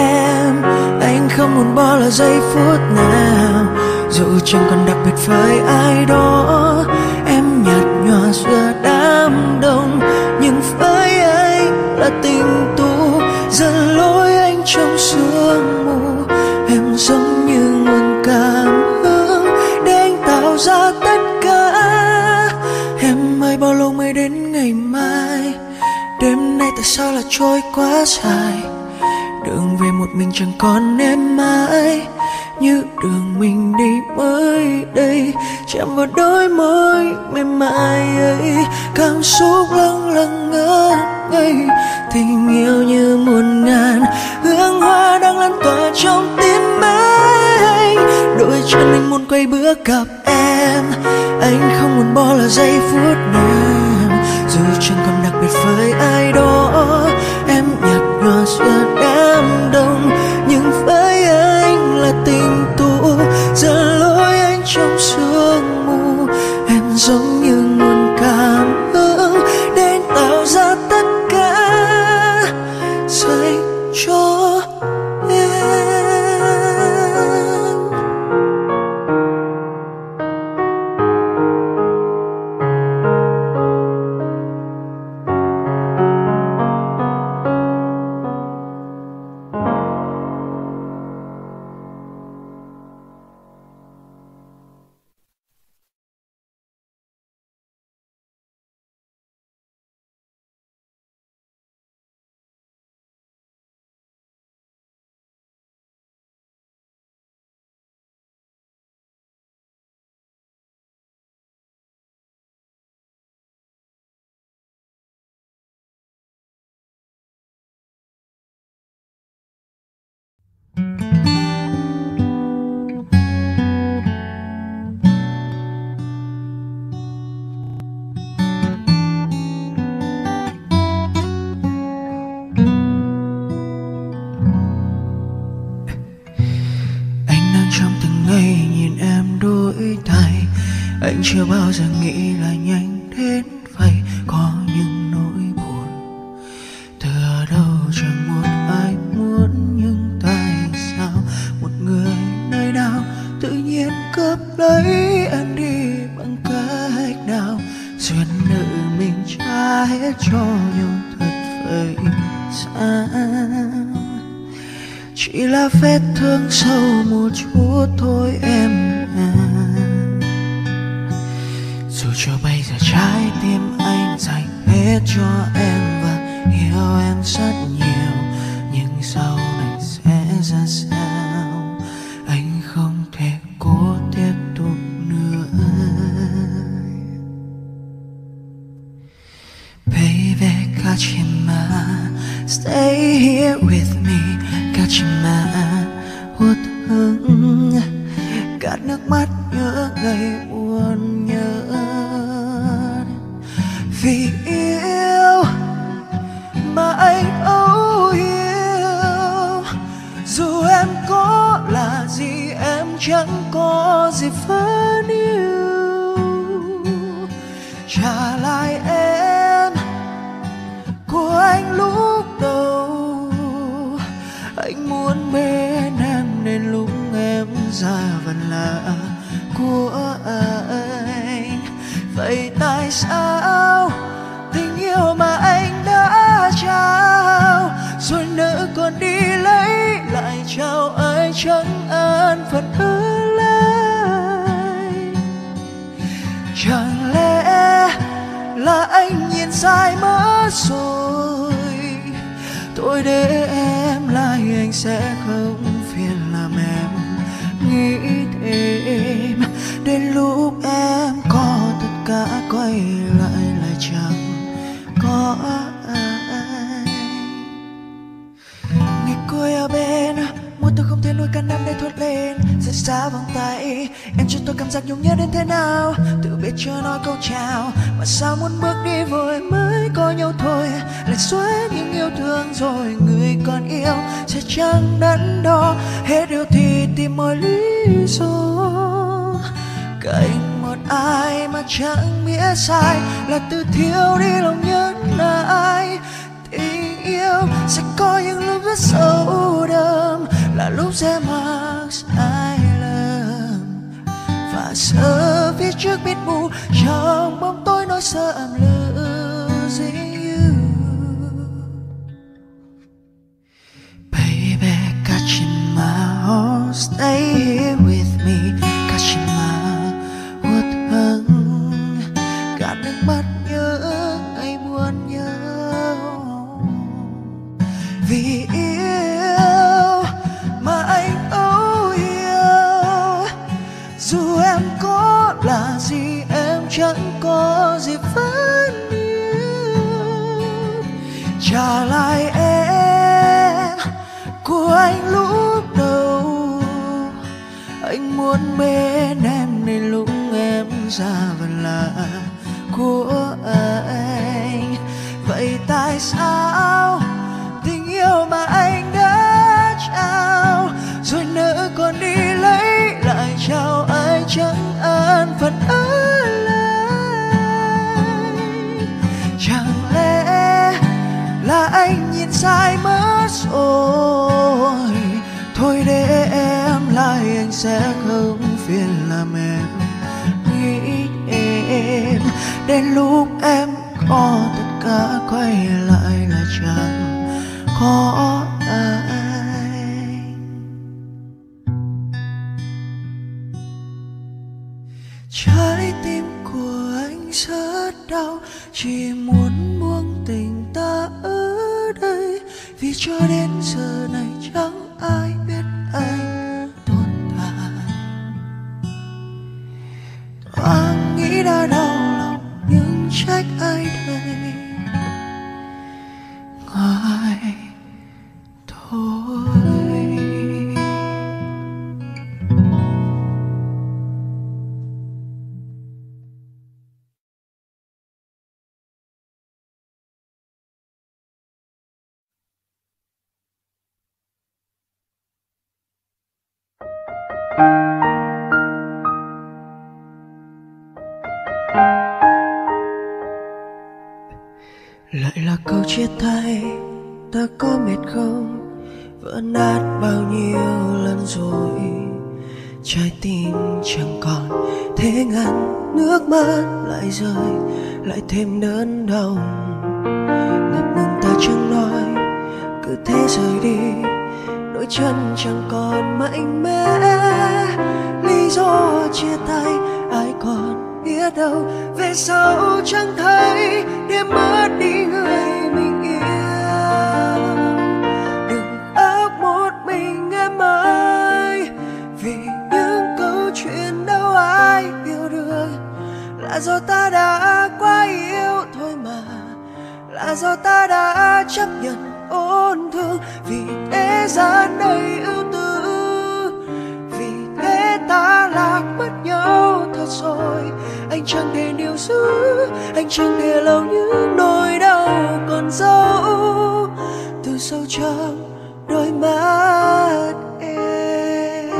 em. Anh không muốn bỏ lỡ giây phút nào, dù chẳng còn đặc biệt với ai đó. Em nhạt nhòa giữa đám đông, nhưng với là tình tu, dần lối anh trong sương mù. Em giống như nguồn cảm hứng để anh tạo ra tất cả. Em ơi bao lâu mới đến ngày mai, đêm nay tại sao lại trôi quá dài. Đường về một mình chẳng còn em mãi, như đường mình đi mới đây. Chạm vào đôi môi mềm mại ấy, cảm xúc lâng lâng ngất ngây. Tình yêu như muôn ngàn hương hoa đang lan tỏa trong tim anh. Đôi chân anh muốn quay bước gặp em, anh không muốn bỏ lỡ giây phút nào. Dù chẳng còn đặc biệt với ai đó, em nhạt nhòa giữa đám đông, nhưng với anh là tình tu, giờ lối anh trong sương mù. Em giống như nguồn cảm hứng để anh tạo ra tất cả dành cho em. Anh chưa bao giờ nghĩ là nhanh đến vậy. Có những nỗi buồn từ ở đâu chẳng một ai muốn, nhưng tại sao một người nơi nào tự nhiên cướp lấy anh đi bằng cách nào. Duyên nợ mình trả hết cho nhau thật vậy sao? Chỉ là vết thương sâu một chút thôi em à. Dù cho bây giờ trái tim anh dành hết cho em và yêu em rất nhiều, nhưng sau này sẽ ra sao anh không thể cố tiếp tục nữa. Baby, got you ma, stay here with me. Got you ma, hụt hẫng, gạt nước mắt nhớ ngày buồn nhớ. Vì yêu mà anh âu yếm, dù em có là gì em chẳng có gì phấn yêu. Trả lại em của anh lúc đầu, anh muốn bên em nên lúc em ra vẫn là của anh. Vậy tại sao tình yêu mà anh đã trao rồi nỡ còn đi lấy lại trao ai chẳng an phận ở lại? Chẳng lẽ là anh nhìn sai mất rồi? Thôi để em lại, anh sẽ không phiền làm em nghĩ thêm. Đến lúc em có tất cả quay lại lại chẳng có ai. Ngày cuối ở bên muốn tôi không thể nuôi cả năm để thoát lên rời xa vòng tay. Em cho tôi cảm giác nhung nhớ đến thế nào, tự biết chưa nói câu chào mà sao muốn bước đi vội mới có nhau thôi. Lại xuôi những yêu thương rồi người còn yêu sẽ chẳng đắn đo hết yêu thì tìm mọi lý do. Cạnh một ai mà chẳng biết sai là tự thiếu đi lòng nhân ai. Tình yêu sẽ có những lúc rất sâu đậm, là lúc sẽ mắc sai lầm và sợ phía trước biết mù trong bóng tối nỗi sợ I'm losing you. vì yêu mà anh ấu yêu. Dù em có là gì em chẳng có gì vẫn yêu. Trả lại em của anh lúc đầu, anh muốn bên em nên lúc em ra vẫn là của anh. Vậy tại sao tình yêu mà anh đã trao rồi nỡ còn đi lấy lại trao ai chẳng an phận ở lại? Chẳng lẽ là anh nhìn sai mất rồi? Thôi để em lại anh sẽ không phiền làm em nghĩ em. Đến lúc em có tất cả quay lại là chẳng có ai. Trái tim của anh rất đau, chỉ muốn buông tình ta ở đây. Vì cho đến giờ này chẳng ai biết anh tồn tại. Thoáng nghĩ đã đau lòng nhưng trách ai đây? Ngại thôi. Lại là câu chia tay, ta có mệt không? Vỡ nát bao nhiêu lần rồi, trái tim chẳng còn thế ngăn, nước mắt lại rơi, lại thêm đớn đau. Ngập ngừng ta chẳng nói, cứ thế rời đi, đôi chân chẳng còn mạnh mẽ. Lý do chia tay ai còn biết đâu, về sau chẳng thấy để mất đi người mình yêu. Đừng ước một mình em ơi, vì những câu chuyện đâu ai hiểu được. Là do ta đã quá yêu thôi mà, là do ta đã chấp nhận ôn thương. Vì thế gian đầy ưu tư, vì thế ta lạc mất nhau thật rồi. Anh chẳng thể níu giữ, anh chẳng thể lau những nỗi đau còn dấu từ sâu trong đôi mắt em.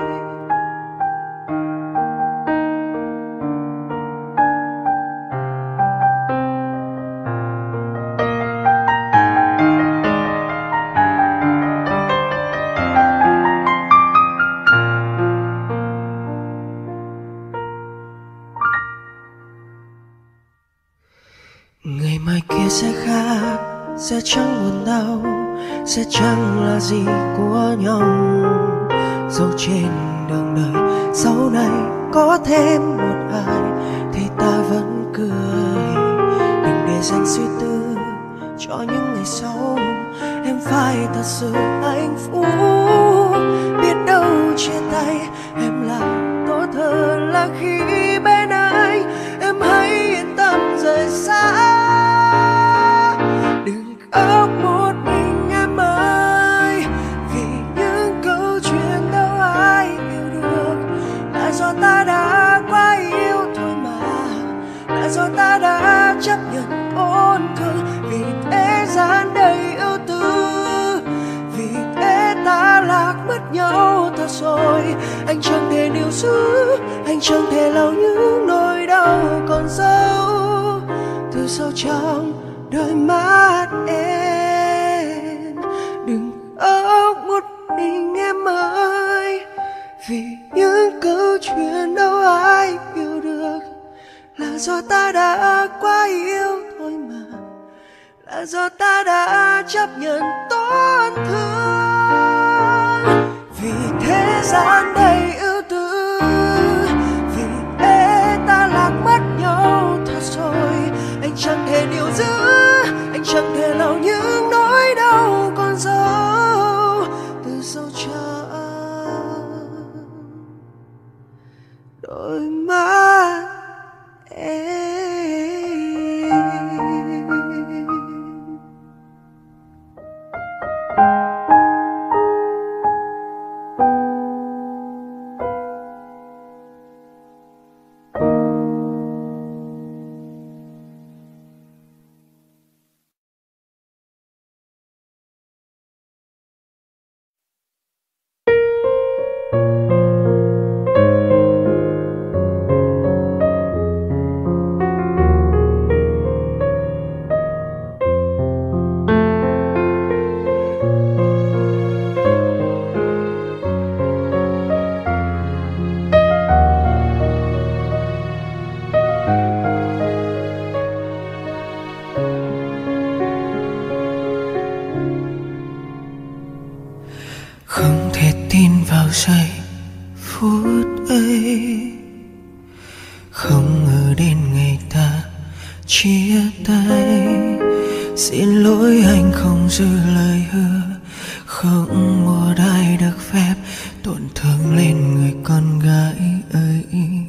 Ngày mai kia sẽ khác, sẽ chẳng buồn đau, sẽ chẳng là gì của nhau. Dẫu trên đường đời sau này có thêm một ai thì ta vẫn cười. Đừng để dành suy tư cho những ngày sau, em phải thật sự hạnh phúc. Biết đâu chia tay em lại tốt hơn là khi bên anh. Em hãy yên tâm rời xa, đừng khóc một mình em ơi. Vì những câu chuyện đâu ai hiểu được, là do ta đã quá yêu thôi mà, là do ta đã chấp nhận ôn thương. Vì thế gian đầy ưu tư, vì thế ta lạc mất nhau thật rồi. Anh chẳng thể níu giữ, anh chẳng thể lau những nỗi đau còn dấu từ sâu trong đôi mắt em. Đừng khóc một mình em ơi, vì những câu chuyện đâu ai hiểu được. Là do ta đã quá yêu thôi mà, là do ta đã chấp nhận tổn thương. Vì thế gian đầy ưu tư, vì thế ta lạc mất nhau thật rồi. Anh chẳng thể níu giữ, anh chẳng thể lau những nỗi đau còn dấu Không thể tin vào giây phút ấy, không ngờ đến ngày ta chia tay. Xin lỗi anh không giữ lời hứa, không một ai được phép tổn thương lên người con gái ấy.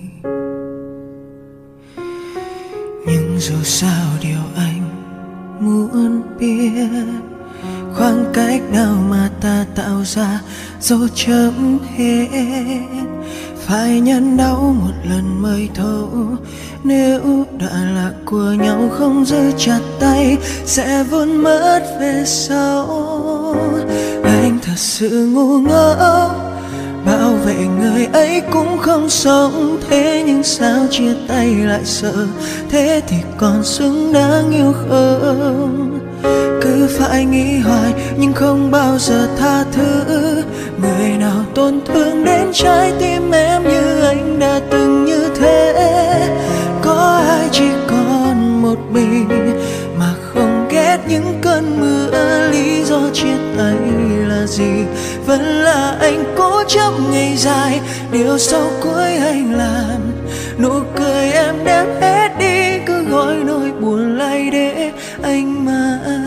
Nhưng dù sao điều anh muốn biết, khoảng cách nào mà ta tạo ra dấu chấm hết. Phải nhận đau một lần mới thấu, nếu đã là của nhau không giữ chặt tay sẽ vun mất về sau. Anh thật sự ngu ngốc, bảo vệ người ấy cũng không sống. Thế nhưng sao chia tay lại sợ, thế thì còn xứng đáng yêu không? Cứ phải nghĩ hoài nhưng không bao giờ tha thứ. Người nào tổn thương đến trái tim em như anh đã từng như thế? Có ai chỉ còn một mình mà không ghét những cơn mưa? Lý do chia tay là gì? Vẫn là anh cố chấp ngày dài. Điều sau cuối anh làm, nụ cười em đem hết đi, cứ gọi nỗi buồn lại để anh mang.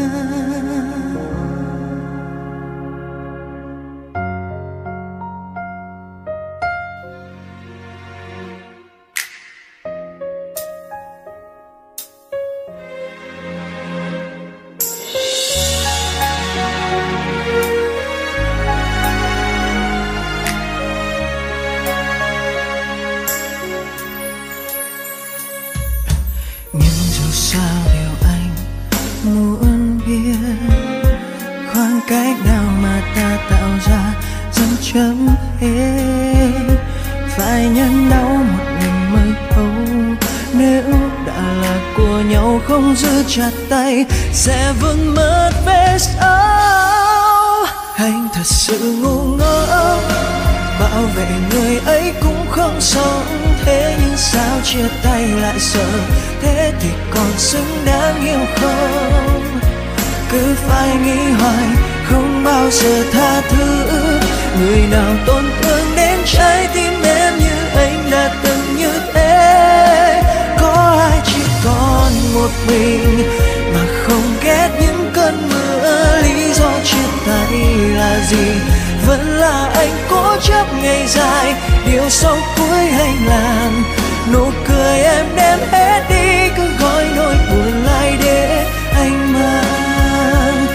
Sao điều anh muốn biết, khoảng cách nào mà ta tạo ra dấu chấm hết. Phải nhân đau một lần mới thấu, nếu đã là của nhau không giữ chặt tay sẽ vun mất về sau. Anh thật sự ngu ngốc, bảo vệ người ấy cũng không sống. Thế nhưng sao chia tay lại sợ, thế thì còn xứng đáng yêu không? Cứ phải nghĩ hoài không bao giờ tha thứ. Người nào tổn thương đến trái tim em như anh đã từng như thế? Có ai chỉ còn một mình mà không ghét những cơn mưa? Lý do chia tay là gì? Vẫn là anh cố chấp ngày dài. Điều sau cuối anh làm, nụ cười em đem hết đi, cứ gọi nỗi buồn lại để anh mang.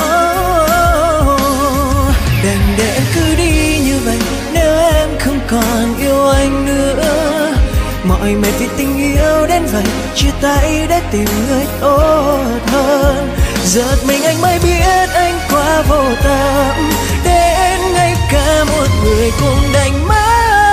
Đành để em cứ đi như vậy nếu em không còn yêu anh nữa. Mọi mệt vì tình yêu đến vậy, chia tay để tìm người tốt hơn. Giật mình anh mới biết anh quá vô tâm, đến ngay cả một người cũng đành mất.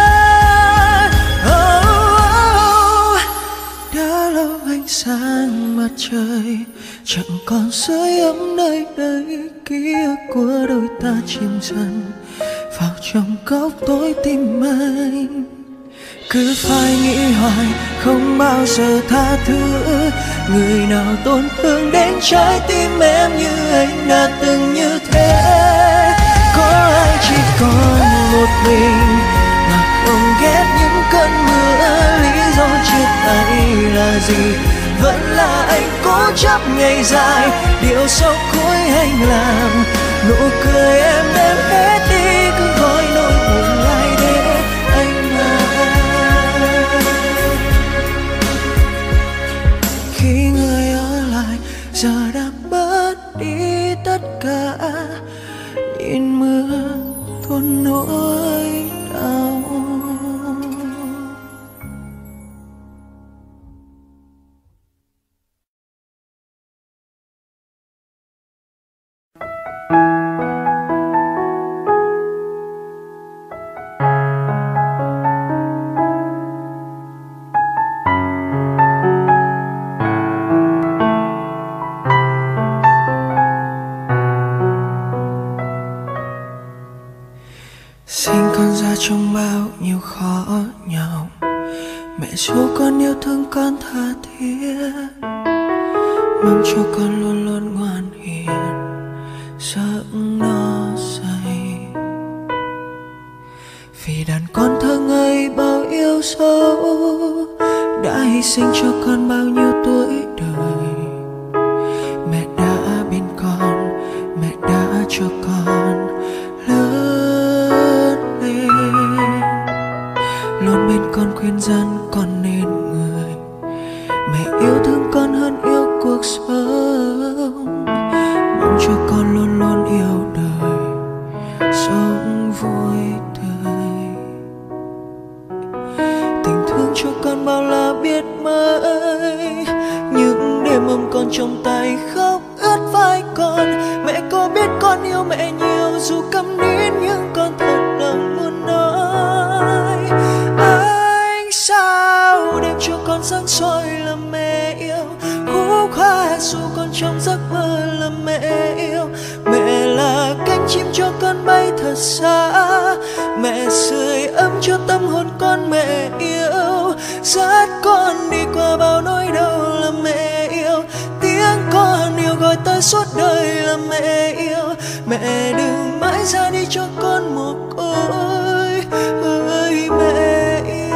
Đã lâu ánh sáng mặt trời chẳng còn sưởi ấm nơi đây. Ký ức của đôi ta chìm dần vào trong góc tối tim anh. Cứ phải nghĩ hoài không bao giờ tha thứ. Người nào tổn thương đến trái tim em như anh đã từng như thế? Có ai chỉ còn một mình mà không ghét những cơn mưa? Lý do chia tay là gì? Vẫn là anh cố chấp ngày dài. Điều sau cuối anh làm, nụ cười em đem hết đi, cứ gọi nỗi buồn lại để anh mang. Khi người ở lại giờ đã mất đi tất cả, nhìn mưa tuôn nỗi đau. Sinh con ra trong bao nhiêu khó nhọc, mẹ dỗ con yêu thương con tha thiết, mong cho con luôn luôn ngoan hiền, giấc nó say. sinh cho con bao nhiêu tuổi đời. Mẹ đã bên con, mẹ đã cho con lớn lên, luôn bên con khuyên dân con nên người. Mẹ yêu thương con hơn yêu cuộc sống, mong cho con luôn luôn yêu đời, sống vui tươi. Tình thương cho con bao la biết mấy, những đêm ôm con trong tay khóc ướt vai con. Mẹ có biết con yêu mẹ nhiều, dù câm nín nhưng con thật lòng muốn nói. Anh sao đêm cho con sáng soi là mẹ yêu, khúc hoa dù con trong giấc mơ là mẹ yêu. Mẹ là cánh chim cho con bay thật xa, mẹ sưởi ấm cho tâm hồn con. Mẹ yêu dắt con đi qua bao nỗi đau là mẹ yêu, tiếng con yêu gọi tới suốt đời là mẹ yêu. Mẹ đừng mãi ra đi cho con một côi ơi mẹ yêu.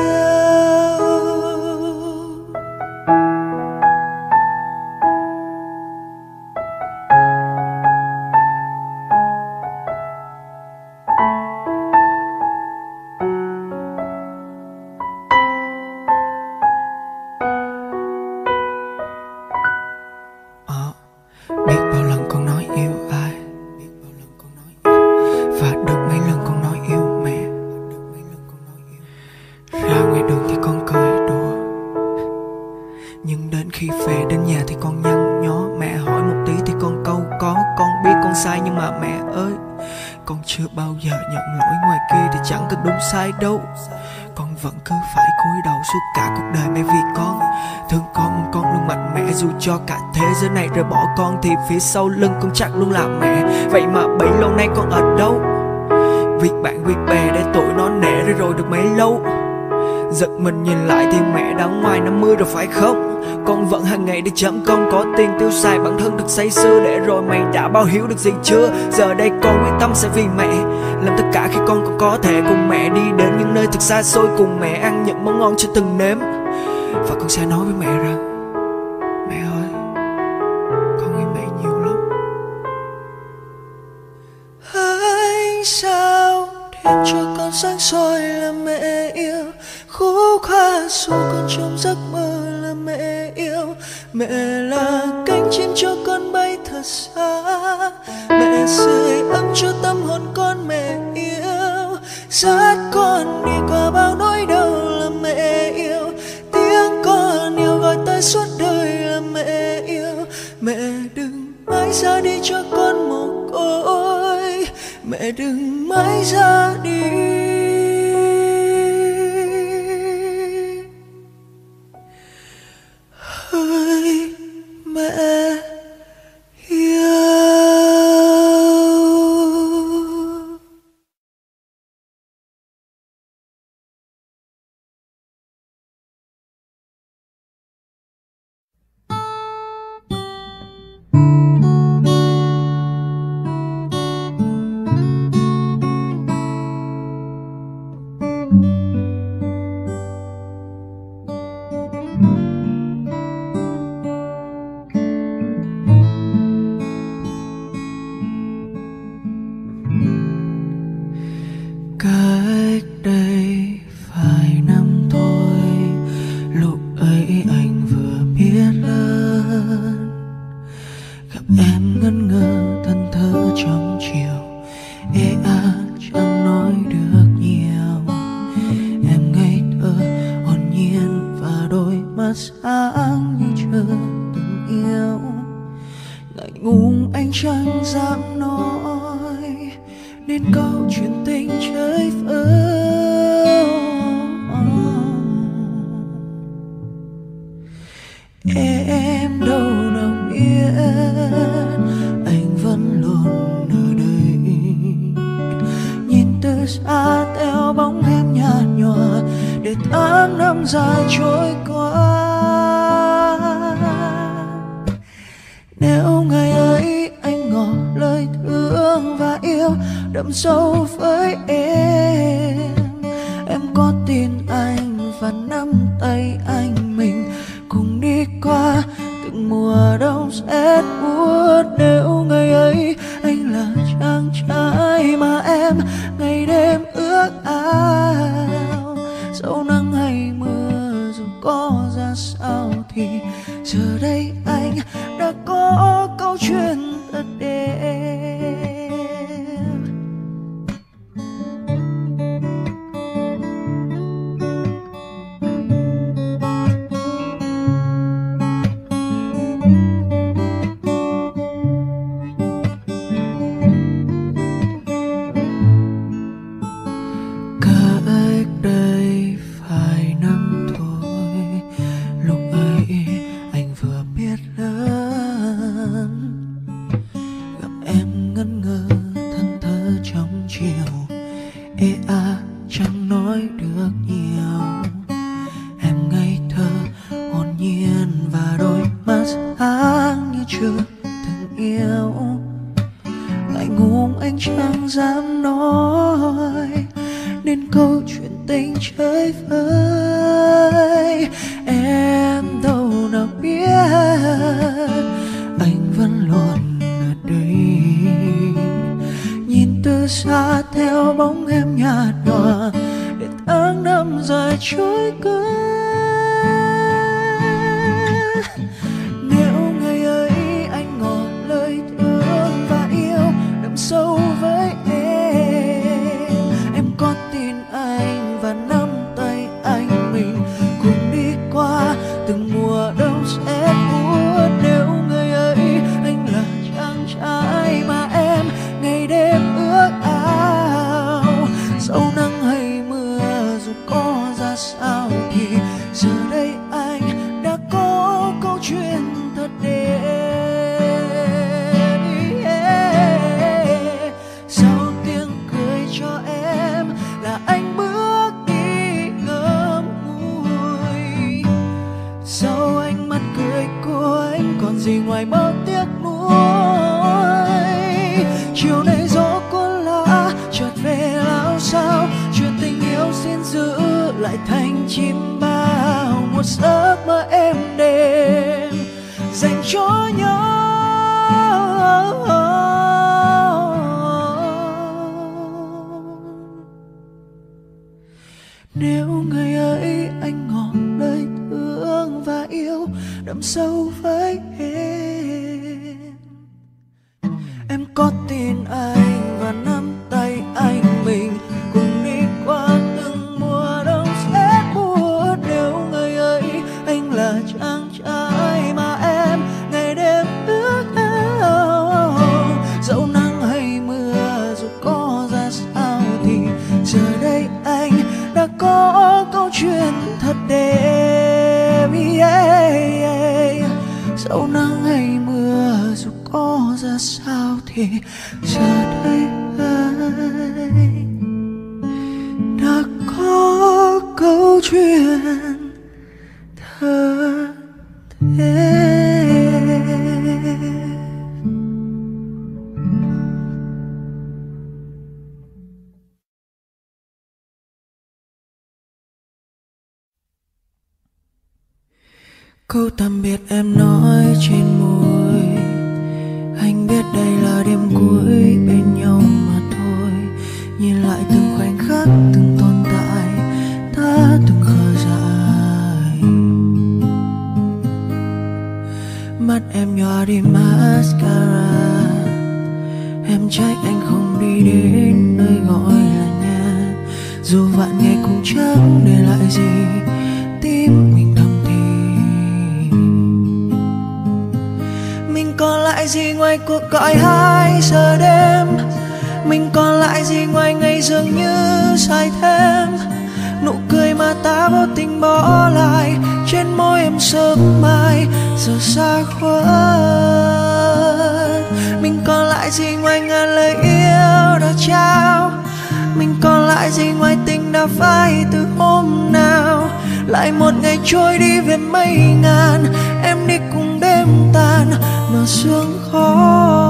Biết bao lần con nói yêu ai, và được mấy lần con nói yêu mẹ. Ra ngoài đường thì con cười đùa, nhưng đến khi về đến nhà thì con nhăn nhó. Mẹ hỏi một tí thì con câu có, con biết con sai nhưng mà mẹ ơi, con chưa bao giờ nhận lỗi. Ngoài kia thì chẳng cần đúng sai đâu, con vẫn cứ phải cúi đầu suốt cả cuộc đời mẹ vì con. Thương con luôn mạnh mẽ, dù cho cả thế giới này rời bỏ con thì phía sau lưng con chắc luôn là mẹ. Vậy mà bấy lâu nay con ở đâu? Việc bạn việc bè để tụi nó nể rồi được mấy lâu. Giật mình nhìn lại thì mẹ đã ngoài 50 rồi phải không? Con vẫn hàng ngày đi chấm công, có tiền tiêu xài, bản thân được say sưa. Để rồi mày đã báo hiếu được gì chưa? Giờ đây con quyết tâm sẽ vì mẹ, làm tất cả khi con còn có thể cùng mẹ đi đến những nơi thật xa xôi, cùng mẹ ăn những món ngon chưa từng nếm. Và con sẽ nói với mẹ rằng mẹ ơi, con yêu mẹ nhiều lắm. Anh sao đêm cho con sáng soi là mẹ yêu, khúc hoa dù con trong giấc mơ là mẹ yêu. Mẹ là cánh chim cho con bay thật xa, mẹ sưởi ấm cho tâm hồn con. Mẹ yêu dắt con đi qua bao nỗi đau là mẹ yêu, tiếng con yêu gọi tới suốt đời là mẹ yêu. Mẹ đừng mãi ra đi cho con một côi, mẹ đừng mãi ra đi. Hỡi mẹ yêu. Cách đây vài năm thôi, lúc ấy anh vừa biết lớn. Gặp em ngẩn ngơ thân thơ trong chiều, ê chẳng nói được nhiều. Em ngây thơ hồn nhiên và đôi mắt sáng như chưa từng yêu. Ngại ngùng anh chẳng dám nói nên câu chuyện tình chơi vơi. Em đâu nào biết anh vẫn luôn ở đây, nhìn từ xa theo bóng em nhạt nhòa để tháng năm dài trôi qua. Nếu ngày ấy anh ngỏ lời thương và yêu đậm sâu với em có tin anh và nắm tay anh mình rét buốt. Nếu ngày ấy anh là chàng trai mà em ngày đêm ước ao, dẫu nắng hay mưa dù có ra sao thì giờ đây anh đã có câu chuyện thật đẹp. Cách đây vài năm thôi, lúc ấy anh vừa biết lớn, gặp em ngẩn ngơ thân thơ trong chiều, ê a chẳng nói được nhiều. Em ngây thơ hồn nhiên và đôi mắt sáng như chưa từng yêu. Ngại ngùng anh chẳng dám nói nên câu chuyện tình chơi vơi. Em đâu nào biết anh vẫn luôn ở đây, nhìn từ xa theo bóng em nhạt nhòa để tháng năm dài trôi qua. Nếu ngày ấy anh ngỏ lời thương và yêu đậm sâu với em có tin anh và nắm tay anh mình cùng đi qua từng mùa đông rét buốt. Nếu ngày ấy anh là chàng trai mà em ngày đêm ước ao, dẫu nắng hay mưa dù có ra sao thì giờ đây anh đã có câu chuyện thật đẹp. Sau tiếng cười cho em là anh bước đi ngậm ngùi, sau ánh mắt cười của anh còn gì ngoài bao tiếc nuối. Chiều nay gió cuốn lá chợt về lao sao, chuyện tình yêu xin giữ lại thành chim bao. Một giấc mơ êm đềm dành cho nhau. Nếu ngày ấy anh ngỏ lời thương và yêu đậm sâu với em có tin anh và nắm tay anh mình cùng đi qua từng mùa đông rét buốt. Nếu ngày ấy anh là chàng trai mà em ngày đêm ước ao, dẫu nắng hay mưa dù có ra sao thì giờ đây anh đã có câu chuyện thật đẹp. Dẫu nắng hay mưa dù có ra sao thì giờ đây anh đã có câu chuyện thật đẹp. Câu tạm biệt em nói trên môi, anh biết đây là đêm cuối bên nhau mà thôi. Nhìn lại từng khoảnh khắc từng tồn tại, ta từng khờ dại. Mắt em nhòa đi mascara, em trách anh không đi đến nơi gọi là nhà. Dù vạn ngày cũng chẳng để lại gì, tim mình thầm thì mình còn lại gì ngoài cuộc gọi 2 giờ đêm. Mình còn lại gì ngoài ngày dường như sai thêm. Nụ cười mà ta vô tình bỏ lại trên môi em sớm mai giờ xa khuất. Mình còn lại gì ngoài ngàn lời yêu đã trao. Mình còn lại gì ngoài tình đã phai từ hôm nào. Lại một ngày trôi đi về mây ngàn, em đi cùng đêm tàn mà sương khói.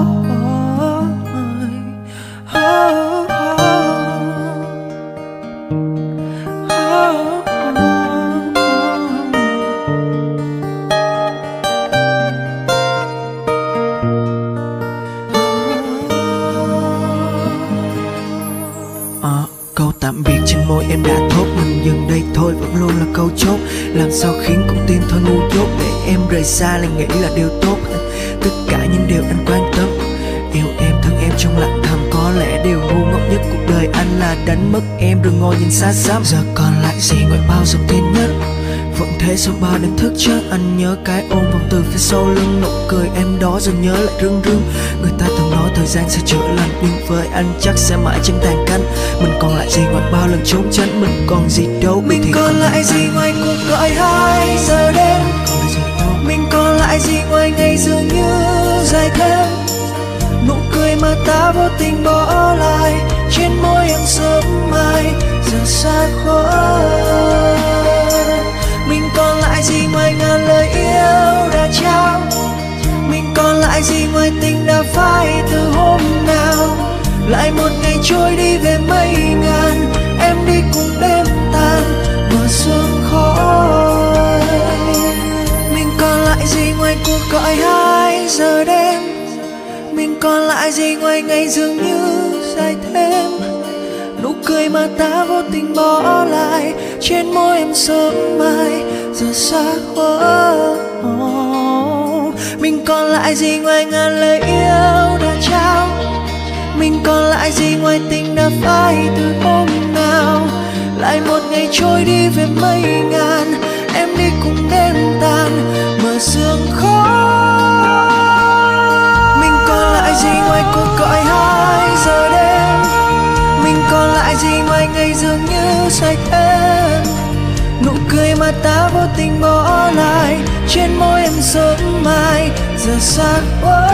trên môi em đã thốt mình dừng đây thôi vẫn luôn là câu chốt. Làm sao khiến con tim thôi ngu dốt để em rời xa lại nghĩ là điều tốt. Tất cả những điều anh quan tâm, yêu em thương em trong lặng thầm, có lẽ điều ngu ngốc nhất cuộc đời anh là đánh mất em rồi ngồi nhìn xa xăm. Giờ còn lại gì ngoài bao dòng tin nhất, vẫn thế sau bao đêm thức giấc anh nhớ cái ôm vòng từ phía sau lưng, nụ cười em đó giờ nhớ lại rưng rưng. Người ta thường nói thời gian sẽ chữa lành, nhưng với anh chắc sẽ mãi chẳng tàn cánh. Mình còn lại gì ngoài bao lần trốn tránh, mình còn gì đâu mình còn lại gì ngoài cuộc gọi 2 giờ đêm, mình còn lại gì ngoài ngày dường như dài thêm. Nụ cười mà ta vô tình bỏ lại trên môi em sớm mai giờ xa khói. Mình còn lại gì ngoài ngàn lời yêu đã trao, mình còn lại gì ngoài tình đã phai từ hôm nào. Lại một ngày trôi đi về mây ngàn, em đi cùng đêm tàn mờ sương khói. Mình còn lại gì ngoài cuộc gọi 2 giờ đêm, mình còn lại gì ngoài ngày dường như dài thêm. Nụ cười mà ta vô tình bỏ lại trên môi em sớm mai giờ xa quá. Mình còn lại gì ngoài ngàn lời yêu đã trao, mình còn lại gì ngoài tình đã phai từ hôm nào. Lại một ngày trôi đi về mây ngàn, em đi cùng đêm tàn mờ sương khói. Mình còn lại gì ngoài cuộc gọi 2 giờ đêm, mình còn lại gì ngoài ngày dường như dài thêm. Nụ cười mà ta vô tình bỏ lại trên môi em sớm mai giờ xa quá.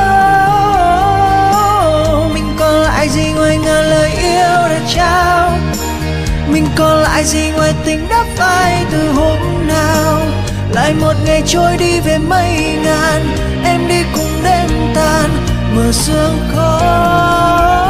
Mình còn lại gì ngoài ngàn lời yêu đã trao, mình còn lại gì ngoài tình đã phai từ hôm nào. Lại một ngày trôi đi về mây ngàn, em đi cùng đêm tàn mờ sương khói.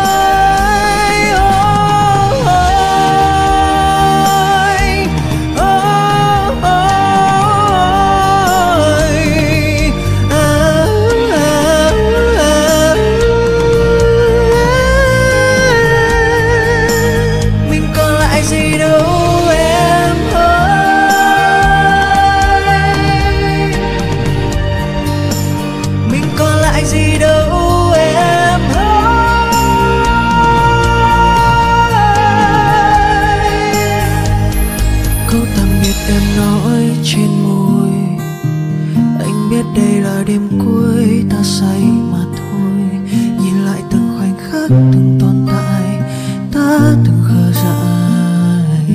Đây là đêm cuối ta say mà thôi, nhìn lại từng khoảnh khắc từng tồn tại ta từng khờ dại.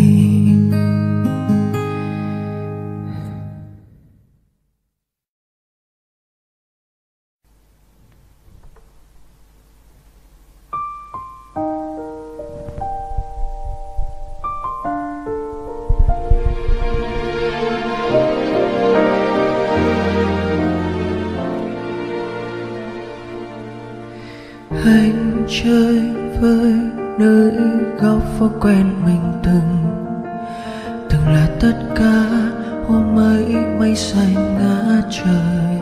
Anh chơi với nơi góc phố quen mình từng là tất cả. Hôm ấy mây xanh ngã trời,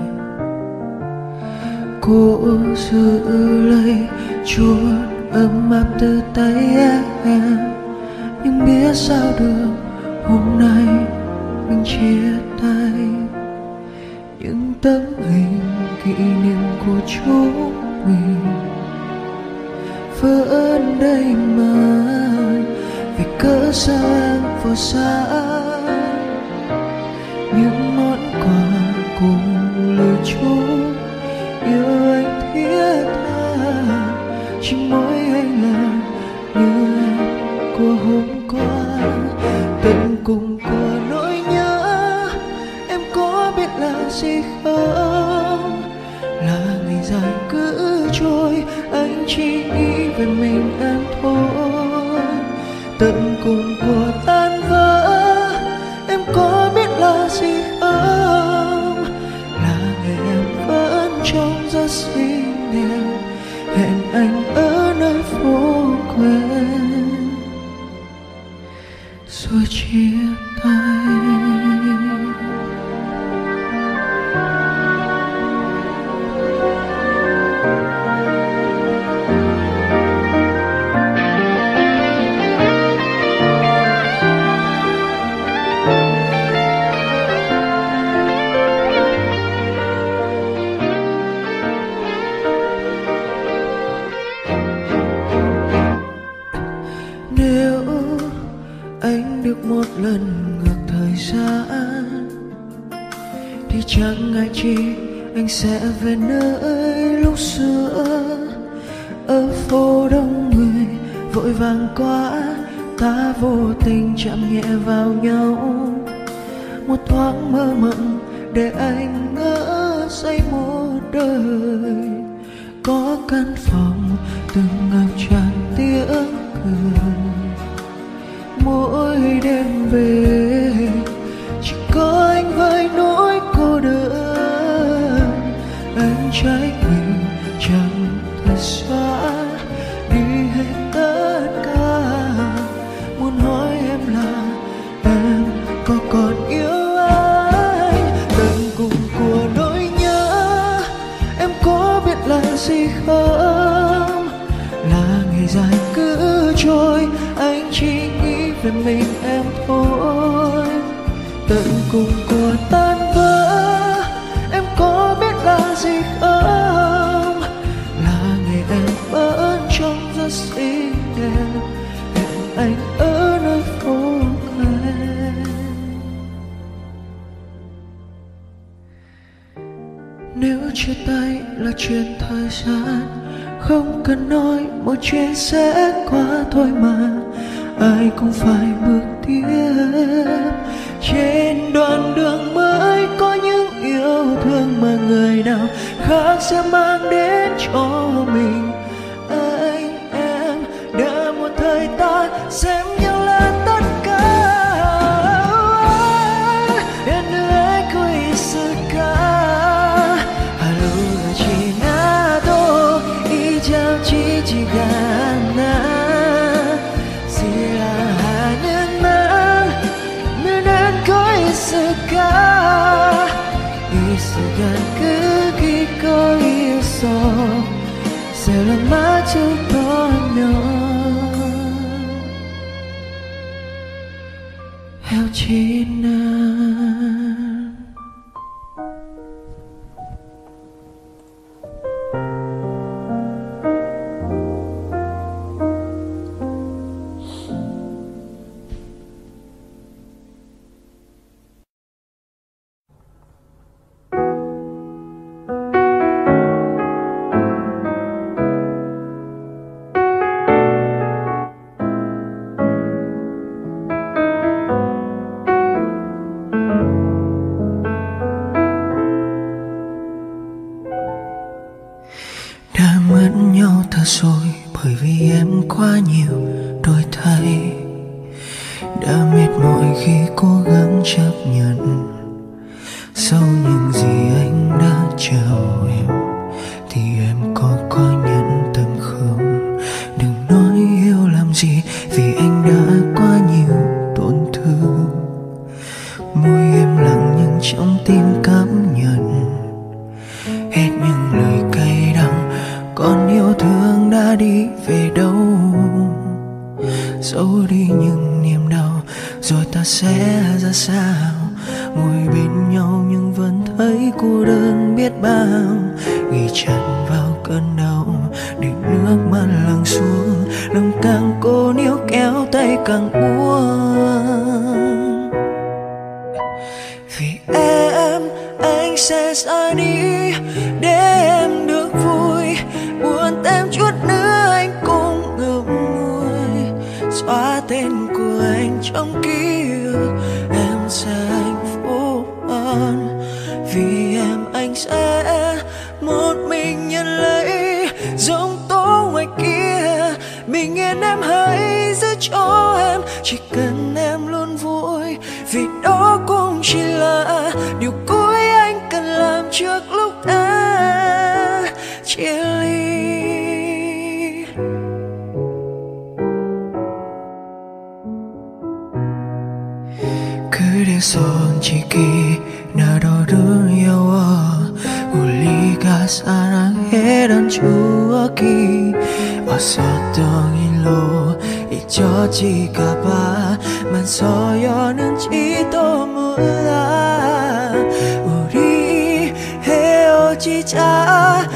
cô giữ lấy chút ấm áp từ tay em. Nhưng biết sao được hôm nay mình chia tay. Những tấm hình kỷ niệm của chúng mình vẫn đây mà, vì cớ sao em vô xa. Những món quà cùng lời chúc yêu anh thiết tha, chỉ mỗi anh là như em của hôm qua. Tận cùng của nỗi nhớ em có biết là gì không? Là ngày dài cứ trôi, anh chỉ nghĩ về mình em thôi. Tận cùng của tan vỡ em có biết là gì không? Là ngày em vẫn trông rất xinh đẹp, hẹn anh ở nơi phố quen rồi chia tay. được một lần ngược thời gian thì chẳng ngại chi anh sẽ về nơi lúc xưa. Ở phố đông người vội vàng quá, ta vô tình chạm nhẹ vào nhau. Một thoáng mơ mộng để anh ngỡ say một đời. Có căn phòng từng ngập tràn tiếng cười. Mỗi đêm về chỉ có anh với nỗi cô đơn. Anh trái quỳnh chẳng thể xóa đi hết tất cả. Muốn hỏi em là em có còn yêu anh? Tận cùng của nỗi nhớ em có biết là gì không? Là ngày dài cứ trôi, anh chỉ nghĩ về mình em thôi. Tận cùng của tan vỡ em có biết là gì không? Là ngày em vẫn trông rất xinh đẹp, hẹn anh ở nơi phố quen. Nếu chia tay là chuyện thời gian, không cần nói một chuyện sẽ qua thôi mà. Ai cũng phải bước tiếp trên đoạn đường mới, có những yêu thương mà người nào khác sẽ mang đến cho mình. Anh em đã một thời ta xem nhau là tất cả. Dan aku suka haluga cinato ijam cici gana. Isugan kekiko iso selama chupanya heo china. Rồi bởi vì em quá nhiều đổi thay, đã mệt mỏi khi cố gắng chấp nhận. Sau những gì anh đã trao em thì em có nhẫn tâm không? Đừng nói yêu làm gì vì anh đã quá nhiều tổn thương. Môi em lặng nhưng trong tim cảm nhận hết những lời cay đắng. Còn yêu thương đã đi về đâu? Giấu đi những niềm đau rồi ta sẽ ra sao? Ngồi bên nhau nhưng vẫn thấy cô đơn biết bao. Ghi chặt vào cơn đau để nước mắt lắng xuống. Lòng càng cố níu kéo tay càng buông. Vì em anh sẽ ra đi để em được vui. Buồn thêm chút nữa anh cũng ngậm ngùi. Xóa tên của anh trong ký ức, em sẽ hạnh phúc hơn. Vì em anh sẽ một mình nhận lấy giông tố ngoài kia. Bình yên em hãy giữ cho em, chỉ cần em luôn vui. Vì đó cũng chỉ là điều cuối anh cần làm trước lúc ta chia ly. 그래서 지키 나로를 여워. 우리가 사랑했던 추억이 없었던 일로 잊혀질까봐 만서였는지도 몰라. 우리 헤어지자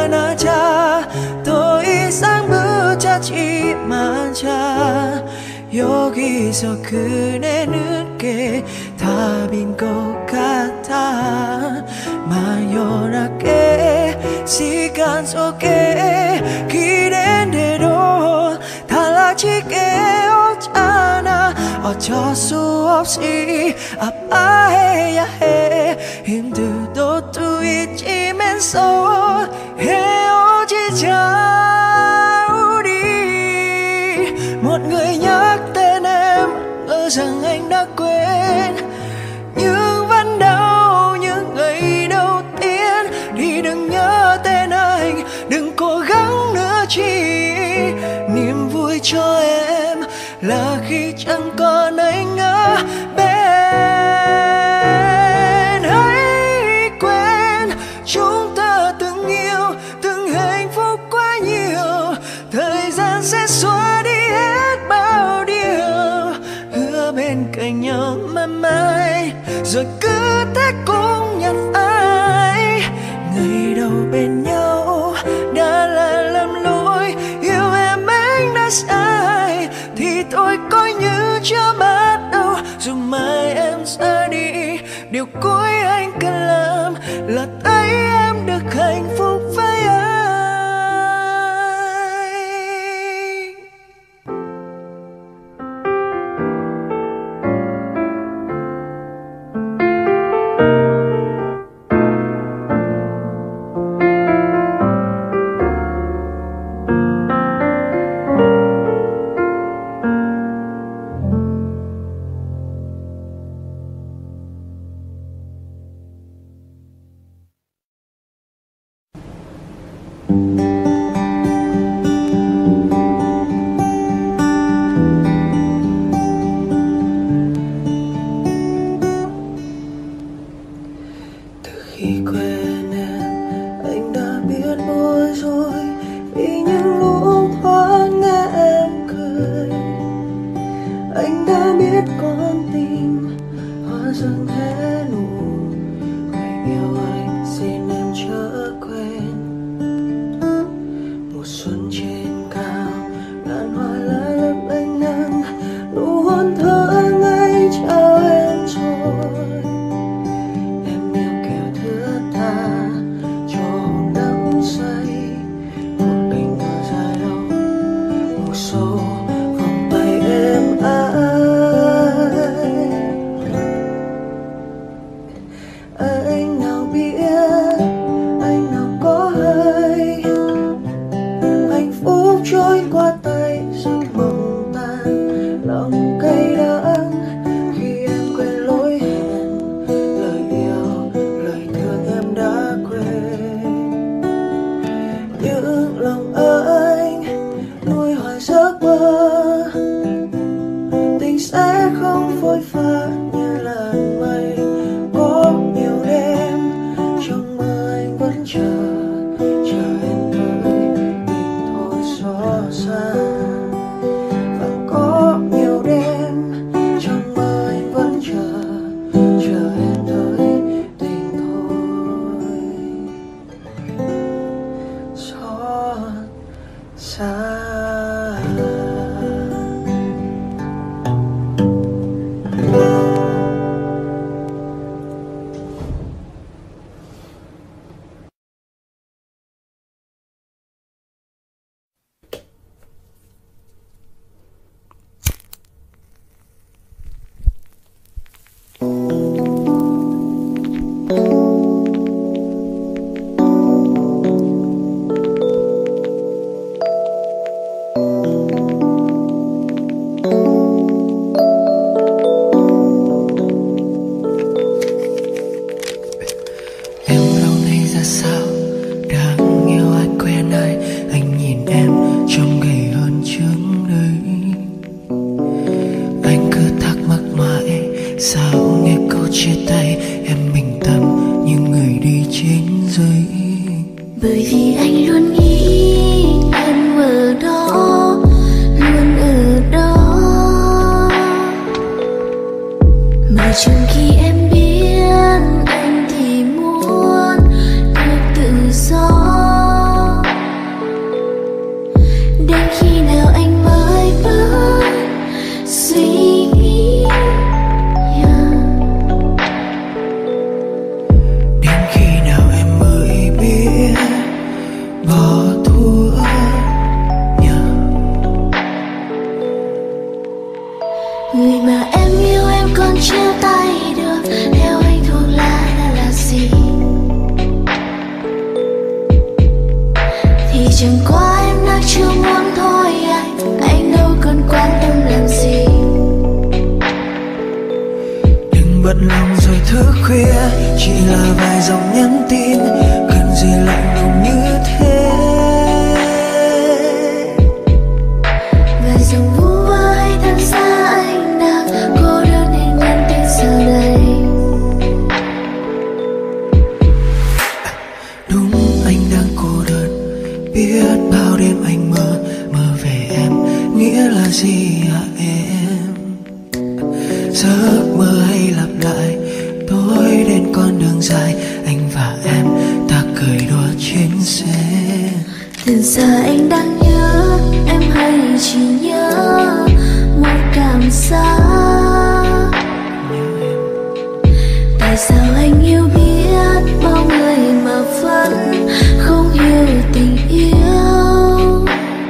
그만하자. 더 이상 붙잡지 말자. 여기서 그네는 게 답인 것 같아. 만연하게 시간 속에 기댄 대로 달라지게 오잖아. 어쩔 수 없이 아파해야 해. 힘들도 또 잊으면서 헤어지자. Một người nhắc tên em, ngờ rằng anh đã quên. Nhưng vẫn đau những ngày đầu tiên. Thì đừng nhớ tên anh, đừng cố gắng nữa chi. Niềm vui cho em là khi chẳng còn anh ở bên. Hãy quên chúng ta từng yêu, từng hạnh phúc quá nhiều. Thời gian sẽ xóa đi bao điều. Hứa bên cạnh nhau mãi mãi, rồi cứ thế cũng nhận ai. Ngày đầu bên nhau đã là lầm lỗi. Yêu em anh đã sai thì tôi coi như chưa bắt đầu. Dù mai em ra đi, điều cuối anh cần làm là thấy em được hạnh phúc với anh. qua em đã chưa muốn thôi anh đâu cần quan tâm làm gì. Đừng bận lòng rồi thức khuya, chỉ là vài dòng nhắn tin, cần gì lạnh lùng như thế. Vài dòng vu vơ hay thật ra anh đang cô đơn nên nhắn tin giờ đây. Đúng, anh đang cô đơn, biết bao đêm anh mơ về em, nghĩa là gì hả em? Giấc mơ hay lặp lại, tối đến con đường dài, anh và em ta cười đùa trên xe. Từ giờ anh đang nhớ em hay chỉ nhớ một cảm giác. Tại sao anh yêu biết bao người mà vẫn không hiểu tình yêu?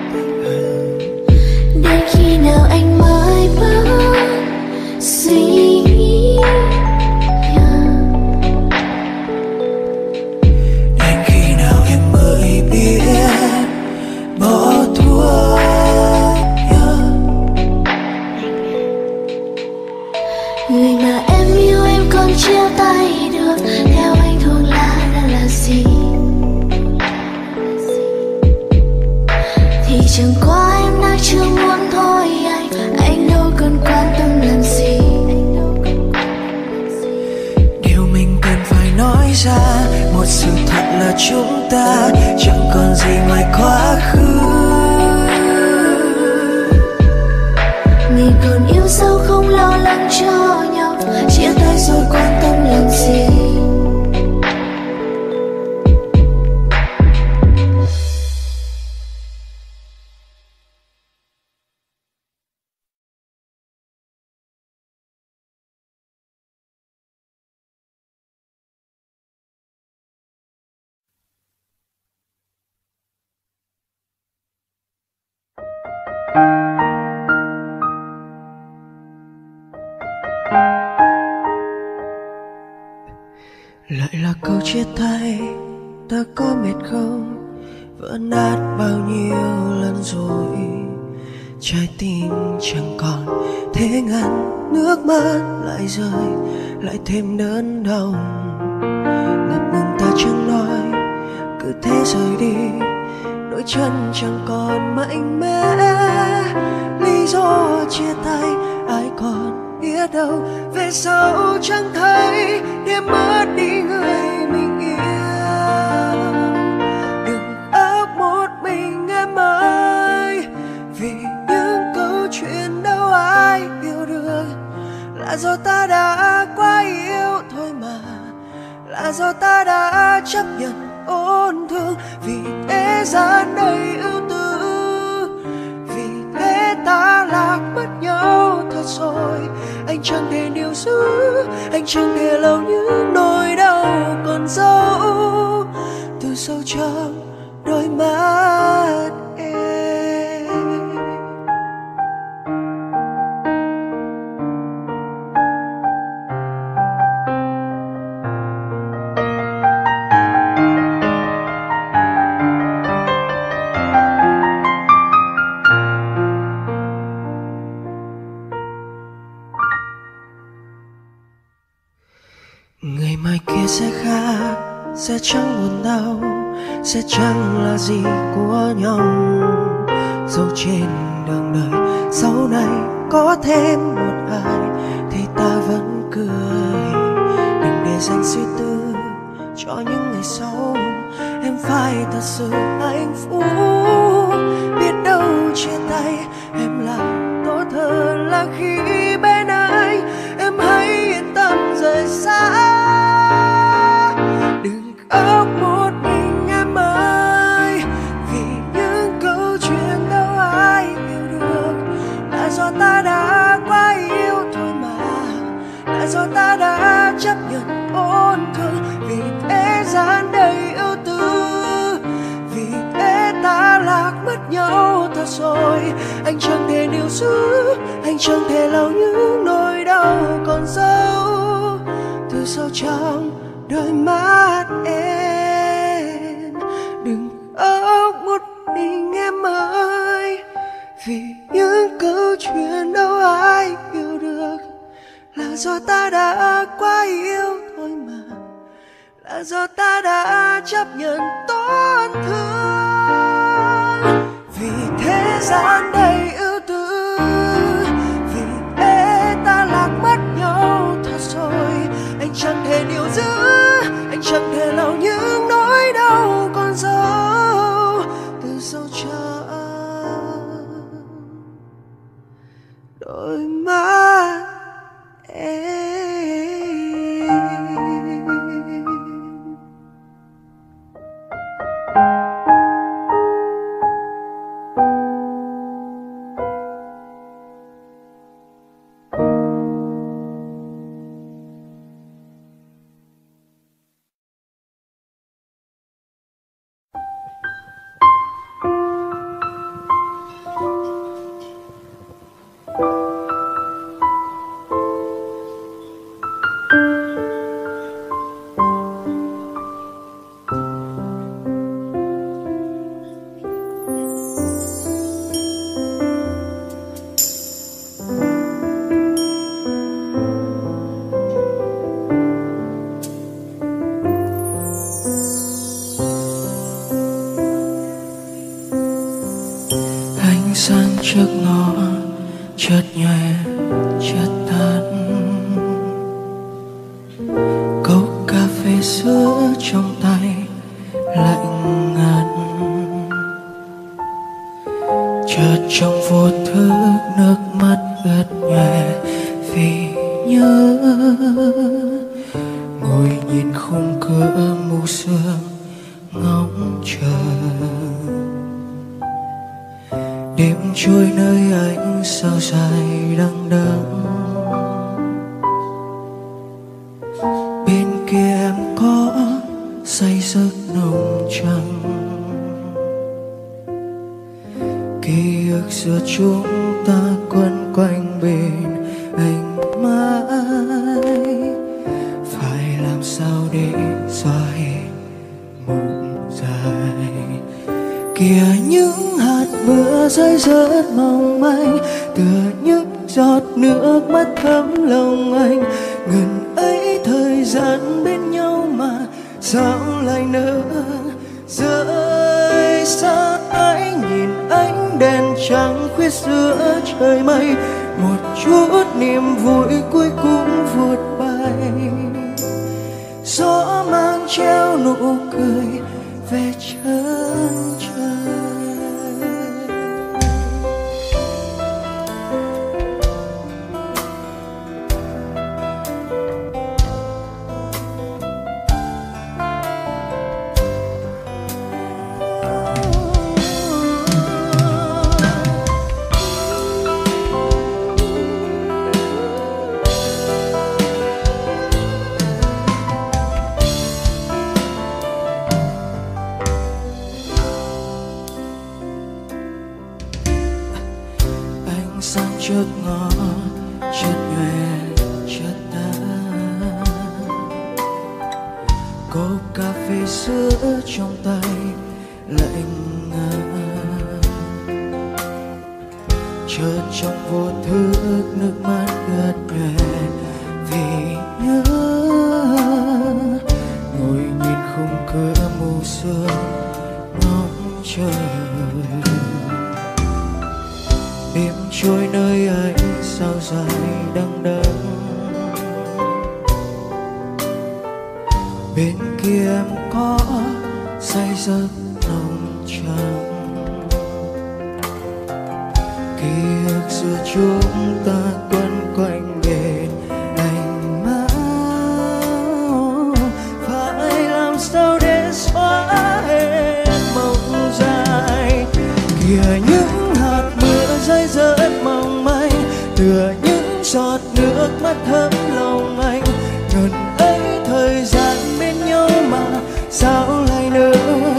Đến khi nào anh mới bớt suy nghĩ? Đến khi nào em mới biết bỏ thuốc? Người mà em yêu em còn chia tay được, theo anh thuộc là gì? Thì chẳng qua em đã chưa muốn thôi anh đâu cần quan tâm làm gì. Điều mình cần phải nói ra, một sự thật là chúng ta chẳng còn gì ngoài quá khứ. Mình còn yêu sâu không lo lắng cho nhau, chia tay rồi quan tâm làm gì. Lại là câu chia tay, ta có mệt không? Vỡ nát bao nhiêu lần rồi, trái tim chẳng còn thế ngăn, nước mắt lại rơi, lại thêm đớn đau. Ngập ngừng ta chẳng nói, cứ thế rời đi, đôi chân chẳng còn mạnh mẽ. Lý do chia tay ai còn biết đâu, về sau chẳng thấy để mất đi người mình yêu. Đừng óc một mình em ơi, vì những câu chuyện đâu ai hiểu được. Là do ta đã quá yêu thôi mà, là do ta đã chấp nhận ôn thương, vì thế gian đầy ưu tư, vì thế ta lạc mất nhau thật rồi. Anh chẳng thể níu giữ, anh chẳng thể lâu những nỗi đau còn dấu từ sâu trong đôi mắt em. Ngày mai kia sẽ khác, sẽ chẳng buồn đau, sẽ chẳng là gì của nhau. Dẫu trên đường đời sau này có thêm một ai thì ta vẫn cười. Đừng để dành suy tư cho những ngày sau, em phải thật sự hạnh phúc. Biết đâu chia tay em lại tốt hơn là khi bên anh. Em hãy yên tâm rời xa, đừng khóc một mình em ơi, vì những câu chuyện đâu ai hiểu được. Là do ta đã quá yêu thôi mà, là do ta đã chấp nhận ôn thương, vì thế gian đầy ưu tư, vì thế ta lạc mất nhau thật rồi. Anh chẳng thể níu giữ, anh chẳng thể lau những nỗi đau còn dấu từ sâu trong đôi mắt em. Đừng óc một mình do ta đã quá yêu thôi mà, là do ta đã chấp nhận tổn thương. Vì thế gian đầy ưu tư, vì thế ta lạc mất nhau thật rồi. Anh chẳng thể níu giữ, anh chẳng thể lau những nỗi đau còn dấu từ sâu trong đôi mắt em. Sang trước ngõ chợt nhòe chợt tắt, cốc cà phê sữa trong tay lạnh ngắt. Chợt trong vô thức nước mắt ướt nhòe vì nhớ, ngồi nhìn khung cửa mù sương ngóng chờ. Đêm trôi nơi anh sao dài đằng đẵng, bên kia em có say giấc nồng trăng. Ký ức giữa chúng ta quấn quanh bên anh mãi, phải làm sao để xóa hết mộng dài. Kìa những hạt mưa rơi rớt mong manh, tựa những giọt nước mắt thấm lòng anh. Ngần ấy thời gian bên nhau mà sao lại nỡ rơi xa. Anh nhìn ánh đèn trắng khuyết giữa trời mây, một chút niềm vui cuối cùng vụt bay. Gió mang treo nụ cười về chân trời. Sang trước ngõ chợt nhòe chợt tắt, cốc cà phê sữa trong tay lạnh ngắt. Chợt trong vô thức nước mắt ướt nhòe vì nhớ, ngồi nhìn khung cửa mù sương ngóng chờ. Đêm trôi nơi anh sao dài đằng đẵng, bên kia em có say giấc nồng trăng. Ký ức giữa chúng ta quấn quanh bên anh mãi, phải làm sao để xóa hết mộng dài. Kìa những hạt mưa rơi rớt mong manh, tựa những giọt nước mắt thấm lòng anh. Ngần ấy thời gian bên nhau mà sao lại nỡ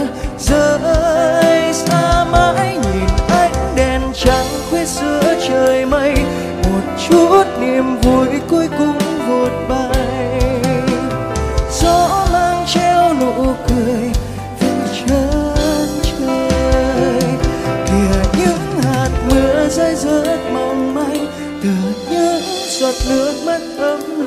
rơi xa. Mãi nhìn ánh đèn trắng khuyết giữa trời mây, một chút niềm vui cuối cùng vụt bay. Gió mang treo nụ cười về chân trời. Kìa những hạt mưa rơi rớt mong manh, tựa những giọt nước mắt ấm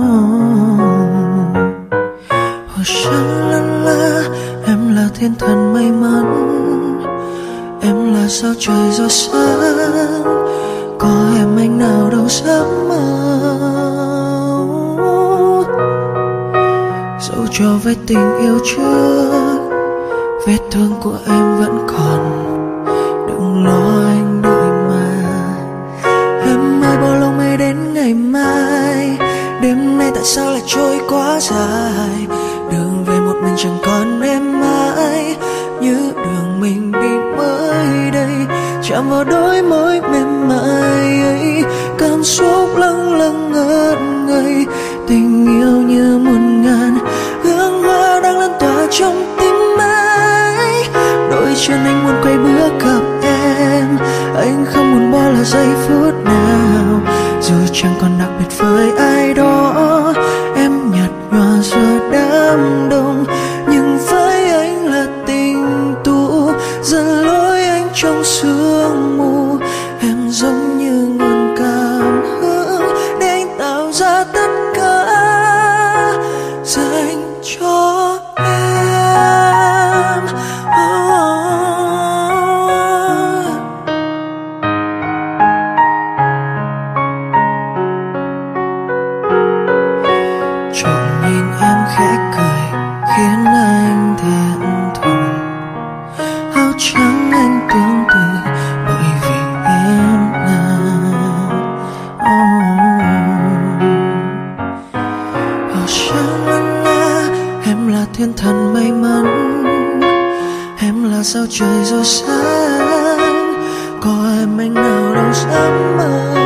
Em là thiên thần may mắn, em là sao trời gió sáng, có em anh nào đâu dám mơ. Dẫu cho vết tình yêu trước, vết thương của em vẫn còn, đừng lo anh đợi mà. Em ơi bao lâu mới đến ngày mai, đêm nay tại sao lại trôi quá dài, đường về một mình chẳng còn em mãi, như đường mình đi mới đây, chạm vào đôi môi mềm mại ấy, cảm xúc lâng lâng ngất ngây, tình yêu như muôn ngàn hương hoa đang lan tỏa trong tim ấy. Đôi chân anh muốn quay bước gặp em, anh không muốn bỏ lỡ giây phút nào, dù chẳng còn đặc biệt với ai đó, em nhạt nhòa giữa đám đông, nhưng với anh là tình tu, dần lối anh trong sương mù. Em giống như nguồn cảm hứng để anh tạo ra tất cả dành cho em. Trộm nhìn em khẽ cười khiến anh thẹn thùng, áo trắng anh tương tự bởi vì em là em là thiên thần may mắn, em là sao trời gió sáng, có em anh nào đâu dám mơ.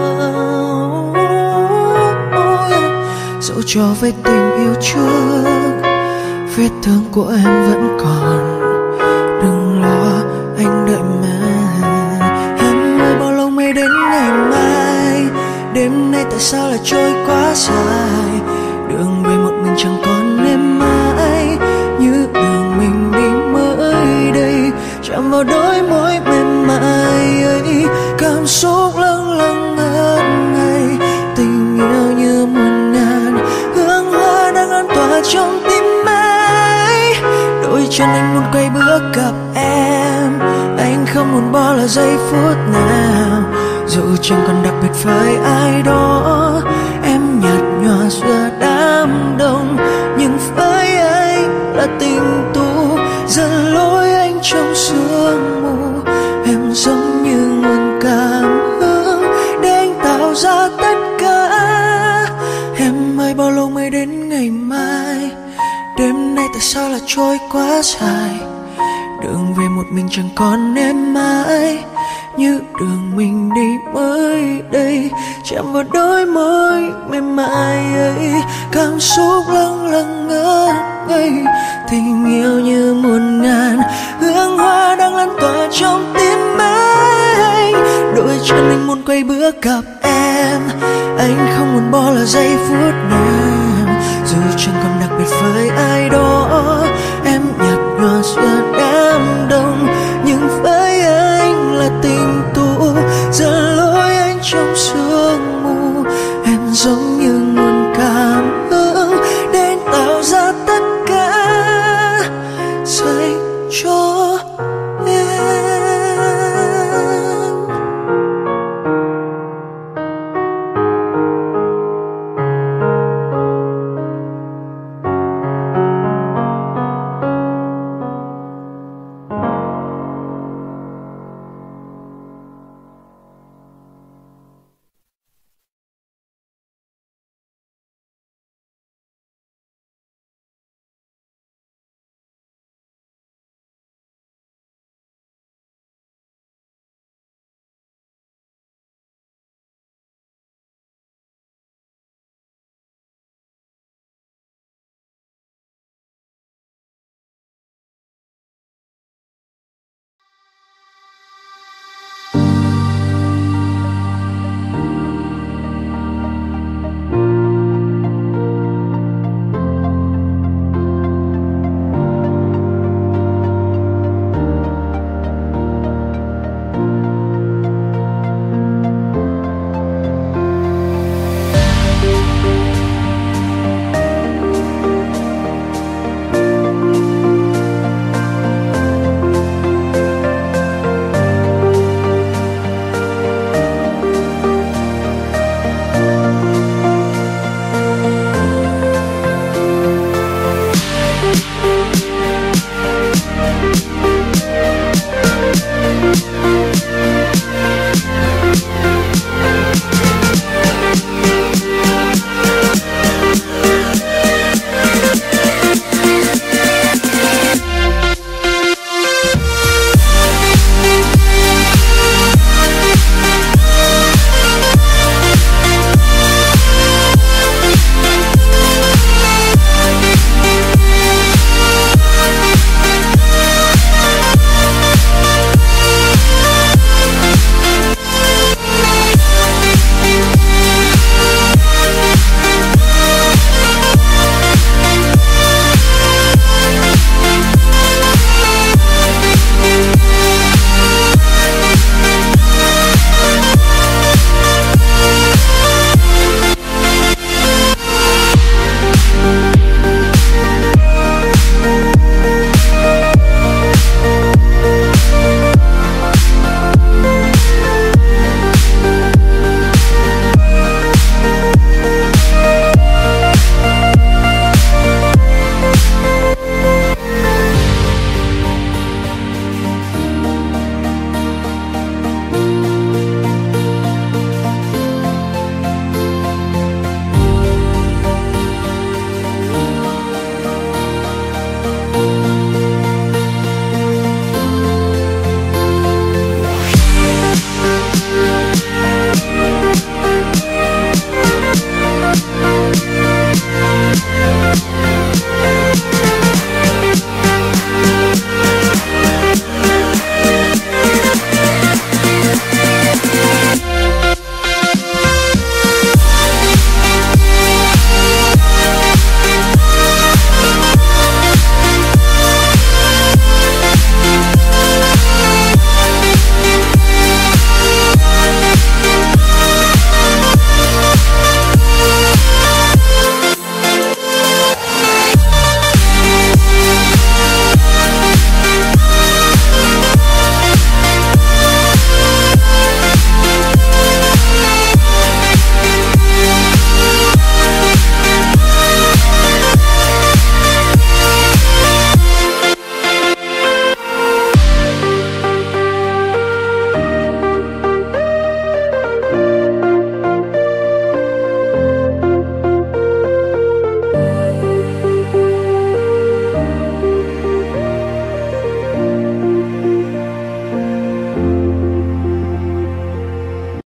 Dẫu cho vết tình yêu trước, vết thương của em vẫn còn, đừng lo anh đợi mà. Em ơi bao lâu mới đến ngày mai, đêm nay tại sao lại trôi quá dài, đường về một mình chẳng còn em mãi, như đường mình đi mới đây, chạm vào đôi môi mềm mại ấy, cảm xúc lâng lâng ngất ngây, tình yêu như muôn ngàn hương hoa đang lan tỏa trong tim ấy. Đôi chân anh muốn quay bước gặp em, anh không muốn bỏ lỡ giây phút nào, dù chẳng còn đặc biệt với ai đó, em nhạt nhòa giữa đám đông, nhưng với anh là tình tu, dần lối anh trong sương mù. Em giống như nguồn cảm hứng để anh tạo ra tất cả. Em ơi bao lâu mới đến ngày mai, đêm nay tại sao lại trôi quá dài, đường về một mình chẳng còn em mãi, như đường mình đi mới đây, chạm vào đôi môi mềm mại ấy, cảm xúc lâng lâng ngất ngây, tình yêu như muôn ngàn hương hoa đang lan tỏa trong tim anh. Đôi chân anh muốn quay bước gặp em, anh không muốn bỏ lỡ giây phút nào,